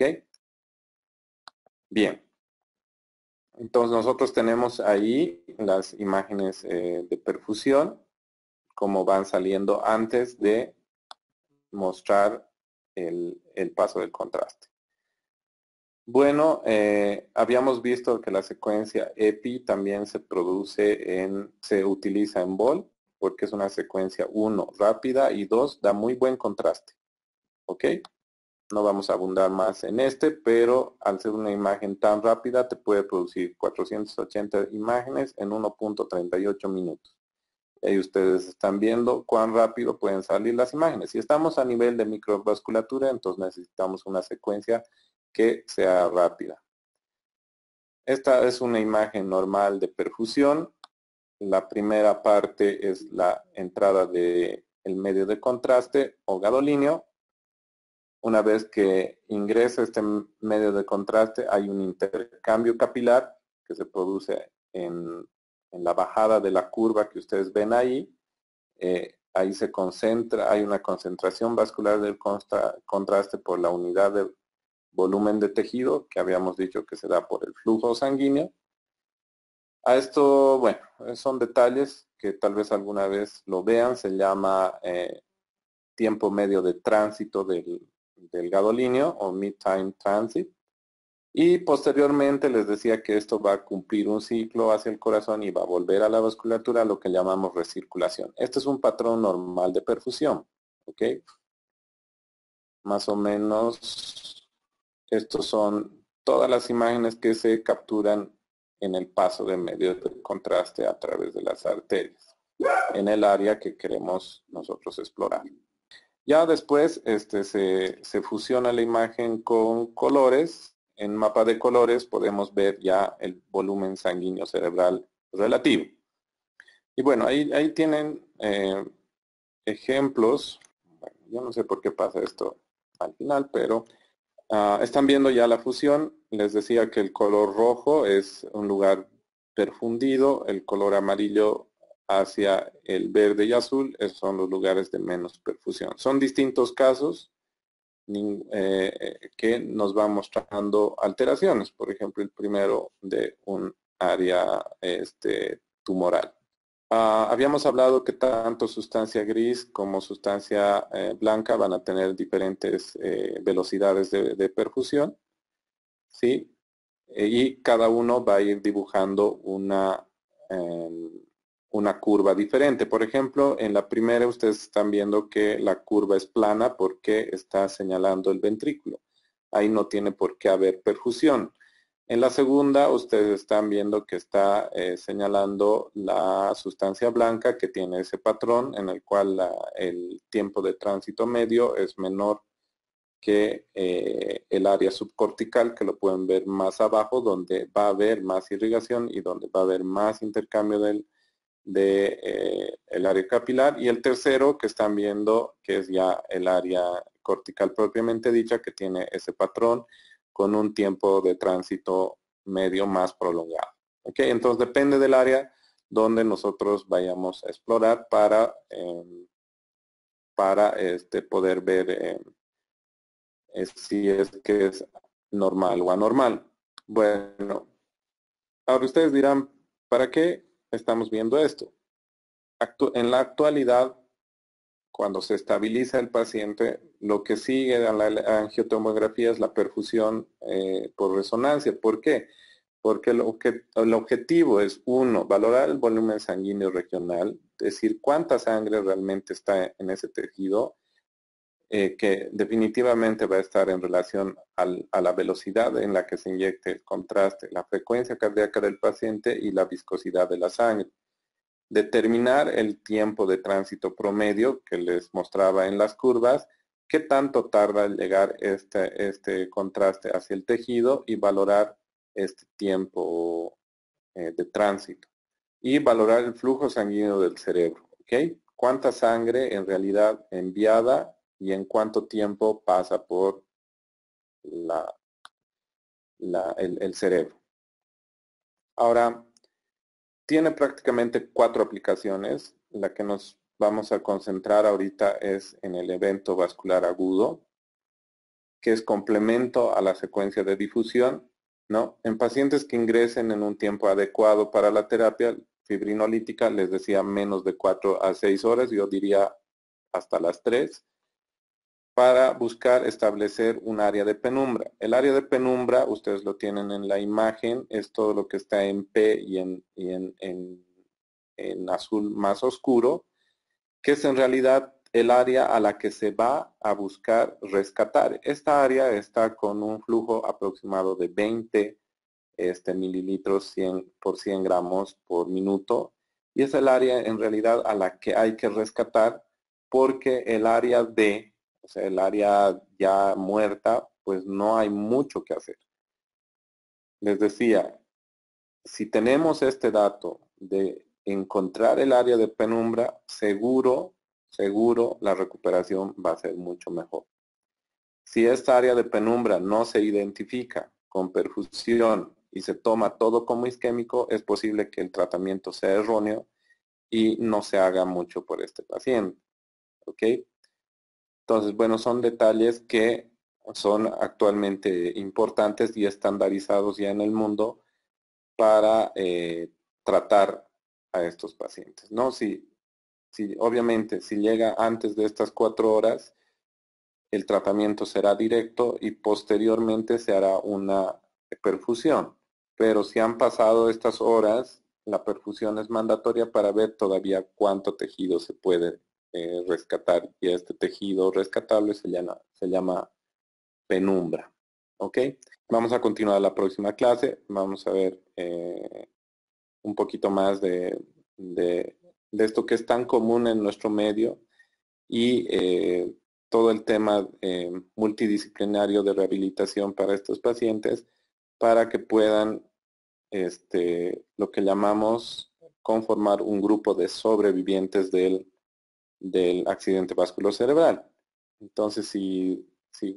Bien. Entonces nosotros tenemos ahí las imágenes eh, de perfusión, como van saliendo antes de mostrar el, el paso del contraste. Bueno, eh, habíamos visto que la secuencia EPI también se produce en, se utiliza en Boll, porque es una secuencia uno rápida y dos da muy buen contraste. ¿Ok? No vamos a abundar más en este, pero al ser una imagen tan rápida te puede producir cuatrocientas ochenta imágenes en uno punto treinta y ocho minutos. Y ahí ustedes están viendo cuán rápido pueden salir las imágenes. Si estamos a nivel de microvasculatura, entonces necesitamos una secuencia que sea rápida. Esta es una imagen normal de perfusión. La primera parte es la entrada del medio de contraste o gadolíneo. Una vez que ingresa este medio de contraste, hay un intercambio capilar que se produce en, en la bajada de la curva que ustedes ven ahí. Eh, ahí se concentra, hay una concentración vascular del contra, contraste por la unidad de volumen de tejido, que habíamos dicho que se da por el flujo sanguíneo. A esto, bueno, son detalles que tal vez alguna vez lo vean, se llama eh, tiempo medio de tránsito del, del gadolíneo o mid-time transit. Y posteriormente les decía que esto va a cumplir un ciclo hacia el corazón y va a volver a la vasculatura, lo que llamamos recirculación. Este es un patrón normal de perfusión, ¿ok? Más o menos, estos son todas las imágenes que se capturan en el paso de medio de contraste a través de las arterias, en el área que queremos nosotros explorar. Ya después este, se, se fusiona la imagen con colores. En mapa de colores podemos ver ya el volumen sanguíneo cerebral relativo. Y bueno, ahí, ahí tienen eh, ejemplos. Bueno, yo no sé por qué pasa esto al final, pero uh, están viendo ya la fusión. Les decía que el color rojo es un lugar perfundido, el color amarillo hacia el verde y azul son los lugares de menos perfusión. Son distintos casos eh, que nos van mostrando alteraciones. Por ejemplo, el primero de un área este, tumoral. Uh, habíamos hablado que tanto sustancia gris como sustancia eh, blanca van a tener diferentes eh, velocidades de, de perfusión, ¿sí? Y cada uno va a ir dibujando una, eh, una curva diferente. Por ejemplo, en la primera ustedes están viendo que la curva es plana porque está señalando el ventrículo. Ahí no tiene por qué haber perfusión. En la segunda ustedes están viendo que está eh, señalando la sustancia blanca que tiene ese patrón en el cual la, el tiempo de tránsito medio es menor que eh, el área subcortical, que lo pueden ver más abajo, donde va a haber más irrigación y donde va a haber más intercambio del de, eh, el área capilar. Y el tercero que están viendo, que es ya el área cortical propiamente dicha, que tiene ese patrón con un tiempo de tránsito medio más prolongado. ¿Ok? Entonces depende del área donde nosotros vayamos a explorar para, eh, para este, poder ver eh, eh, si es que es normal o anormal. Bueno, ahora ustedes dirán, ¿para qué estamos viendo esto? Actu- en la actualidad, cuando se estabiliza el paciente, lo que sigue a la angiotomografía es la perfusión eh, por resonancia. ¿Por qué? Porque el, obje, el objetivo es, uno, valorar el volumen sanguíneo regional, es decir, cuánta sangre realmente está en ese tejido, eh, que definitivamente va a estar en relación al, a la velocidad en la que se inyecte el contraste, la frecuencia cardíaca del paciente y la viscosidad de la sangre. Determinar el tiempo de tránsito promedio que les mostraba en las curvas, qué tanto tarda en llegar este, este contraste hacia el tejido y valorar este tiempo eh, de tránsito. Y valorar el flujo sanguíneo del cerebro, ¿ok? Cuánta sangre en realidad enviada y en cuánto tiempo pasa por la, la, el, el cerebro. Ahora, tiene prácticamente cuatro aplicaciones. La que nos vamos a concentrar ahorita es en el evento vascular agudo, que es complemento a la secuencia de difusión, ¿no? En pacientes que ingresen en un tiempo adecuado para la terapia fibrinolítica, les decía menos de cuatro a seis horas, yo diría hasta las tres, para buscar establecer un área de penumbra. El área de penumbra, ustedes lo tienen en la imagen, es todo lo que está en P y en, y en, en, en azul más oscuro, que es en realidad el área a la que se va a buscar rescatar. Esta área está con un flujo aproximado de veinte este, mililitros cien por cien gramos por minuto y es el área en realidad a la que hay que rescatar, porque el área D, o sea, el área ya muerta, pues no hay mucho que hacer. Les decía, si tenemos este dato de encontrar el área de penumbra, seguro, seguro la recuperación va a ser mucho mejor. Si esta área de penumbra no se identifica con perfusión y se toma todo como isquémico, es posible que el tratamiento sea erróneo y no se haga mucho por este paciente. ¿Ok? Entonces, bueno, son detalles que son actualmente importantes y estandarizados ya en el mundo para eh, tratar a estos pacientes, ¿no? Si, si, obviamente, si llega antes de estas cuatro horas, el tratamiento será directo y posteriormente se hará una perfusión. Pero si han pasado estas horas, la perfusión es mandatoria para ver todavía cuánto tejido se puede eh, rescatar. Y este tejido rescatable se llama, se llama penumbra. ¿Ok? Vamos a continuar la próxima clase. Vamos a ver eh, un poquito más de, de, de esto que es tan común en nuestro medio y eh, todo el tema eh, multidisciplinario de rehabilitación para estos pacientes para que puedan este, lo que llamamos conformar un grupo de sobrevivientes del, del accidente vasculocerebral. Entonces, si, si,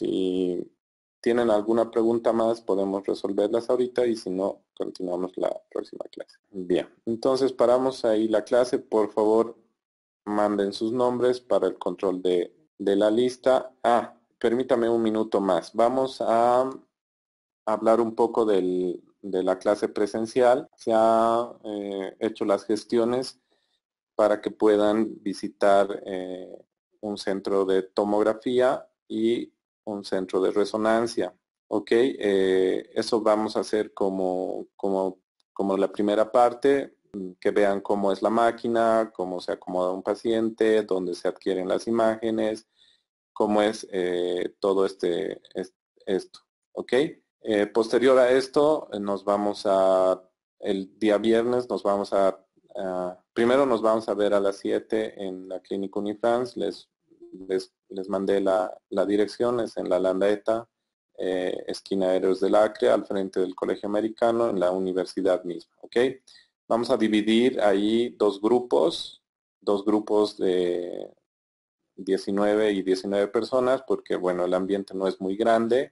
si tienen alguna pregunta más, podemos resolverlas ahorita y si no, continuamos la próxima clase. Bien, entonces paramos ahí la clase. Por favor, manden sus nombres para el control de, de la lista. Ah, permítame un minuto más. Vamos a hablar un poco del, de la clase presencial. Se han eh, hecho las gestiones para que puedan visitar eh, un centro de tomografía y un centro de resonancia. Ok, eh, eso vamos a hacer como, como, como la primera parte, que vean cómo es la máquina, cómo se acomoda un paciente, dónde se adquieren las imágenes, cómo es eh, todo este, es, esto. Ok, eh, posterior a esto nos vamos a, el día viernes nos vamos a, a primero nos vamos a ver a las siete en la Clínica Unifrance. Les, les, les mandé la, la dirección, es en la Landaeta, eh, esquina Héroes del Acre, al frente del Colegio Americano, en la universidad misma. ¿Ok? Vamos a dividir ahí dos grupos, dos grupos de diecinueve y diecinueve personas, porque bueno, el ambiente no es muy grande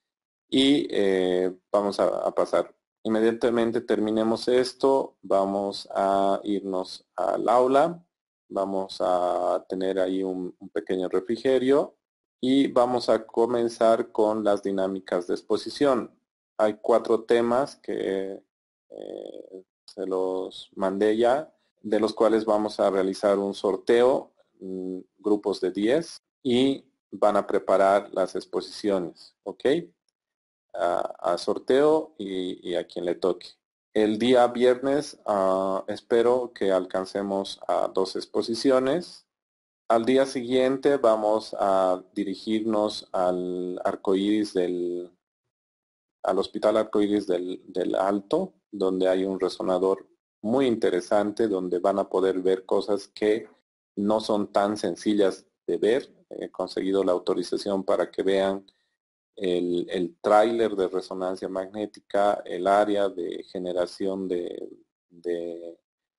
y eh, vamos a, a pasar. Inmediatamente terminemos esto, vamos a irnos al aula, vamos a tener ahí un, un pequeño refrigerio y vamos a comenzar con las dinámicas de exposición. Hay cuatro temas que eh, se los mandé ya, de los cuales vamos a realizar un sorteo, mm, grupos de diez, y van a preparar las exposiciones, ¿ok? A, a sorteo y, y a quien le toque. El día viernes uh, espero que alcancemos a dos exposiciones. Al día siguiente vamos a dirigirnos al arcoíris del, al Hospital Arcoíris del, del Alto, donde hay un resonador muy interesante, donde van a poder ver cosas que no son tan sencillas de ver. He conseguido la autorización para que vean el, el tráiler de resonancia magnética, el área de generación de, de,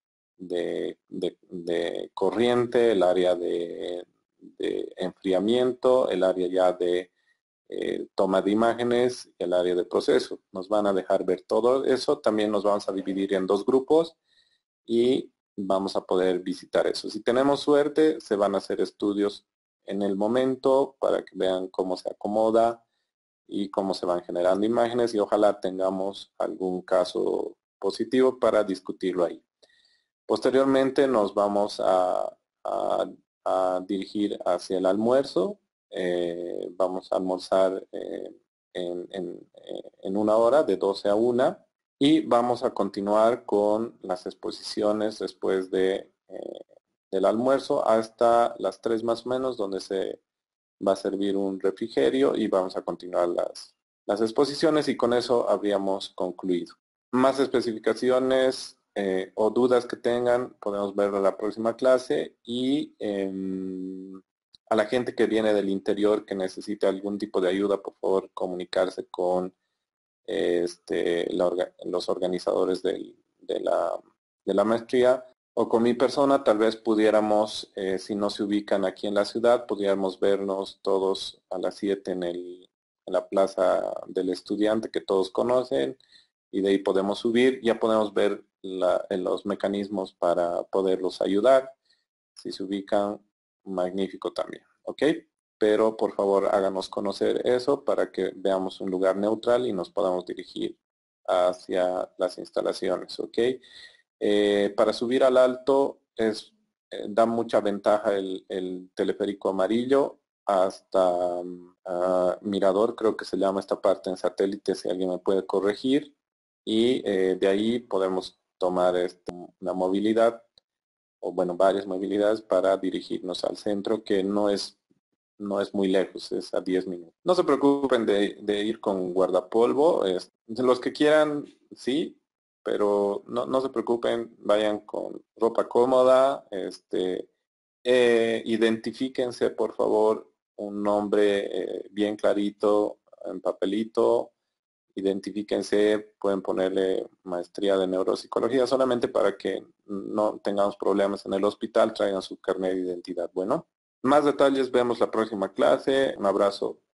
de, de, de corriente, el área de, de enfriamiento, el área ya de eh, toma de imágenes y el área de proceso. Nos van a dejar ver todo eso. También nos vamos a dividir en dos grupos y vamos a poder visitar eso. Si tenemos suerte, se van a hacer estudios en el momento para que vean cómo se acomoda y cómo se van generando imágenes y ojalá tengamos algún caso positivo para discutirlo ahí. Posteriormente nos vamos a, a, a dirigir hacia el almuerzo. Eh, vamos a almorzar eh, en, en, en una hora, de doce a una, y vamos a continuar con las exposiciones después de, eh, del almuerzo hasta las tres más o menos, donde se va a servir un refrigerio y vamos a continuar las, las exposiciones y con eso habríamos concluido. Más especificaciones eh, o dudas que tengan, podemos verlo en la próxima clase. Y eh, a la gente que viene del interior que necesite algún tipo de ayuda, por favor, comunicarse con este, la orga, los organizadores del, de, la, de la maestría o con mi persona. Tal vez pudiéramos, eh, si no se ubican aquí en la ciudad, pudiéramos vernos todos a las siete en, el, en la plaza del estudiante que todos conocen, y de ahí podemos subir. Ya podemos ver la, los mecanismos para poderlos ayudar. Si se ubican, magnífico también, ¿ok? Pero por favor háganos conocer eso para que veamos un lugar neutral y nos podamos dirigir hacia las instalaciones, ¿ok? Eh, para subir al alto es, eh, da mucha ventaja el, el teleférico amarillo hasta uh, Mirador, creo que se llama esta parte en satélite, si alguien me puede corregir. Y eh, de ahí podemos tomar este, una movilidad, o bueno, varias movilidades para dirigirnos al centro, que no es no es muy lejos, es a diez minutos. No se preocupen de, de ir con guardapolvo. Es, los que quieran, sí, pero no, no se preocupen, vayan con ropa cómoda. Este, eh, identifíquense, por favor, un nombre eh, bien clarito en papelito. Identifíquense, pueden ponerle maestría de neuropsicología solamente para que no tengamos problemas en el hospital. Traigan su carnet de identidad. Bueno, más detalles vemos la próxima clase. Un abrazo.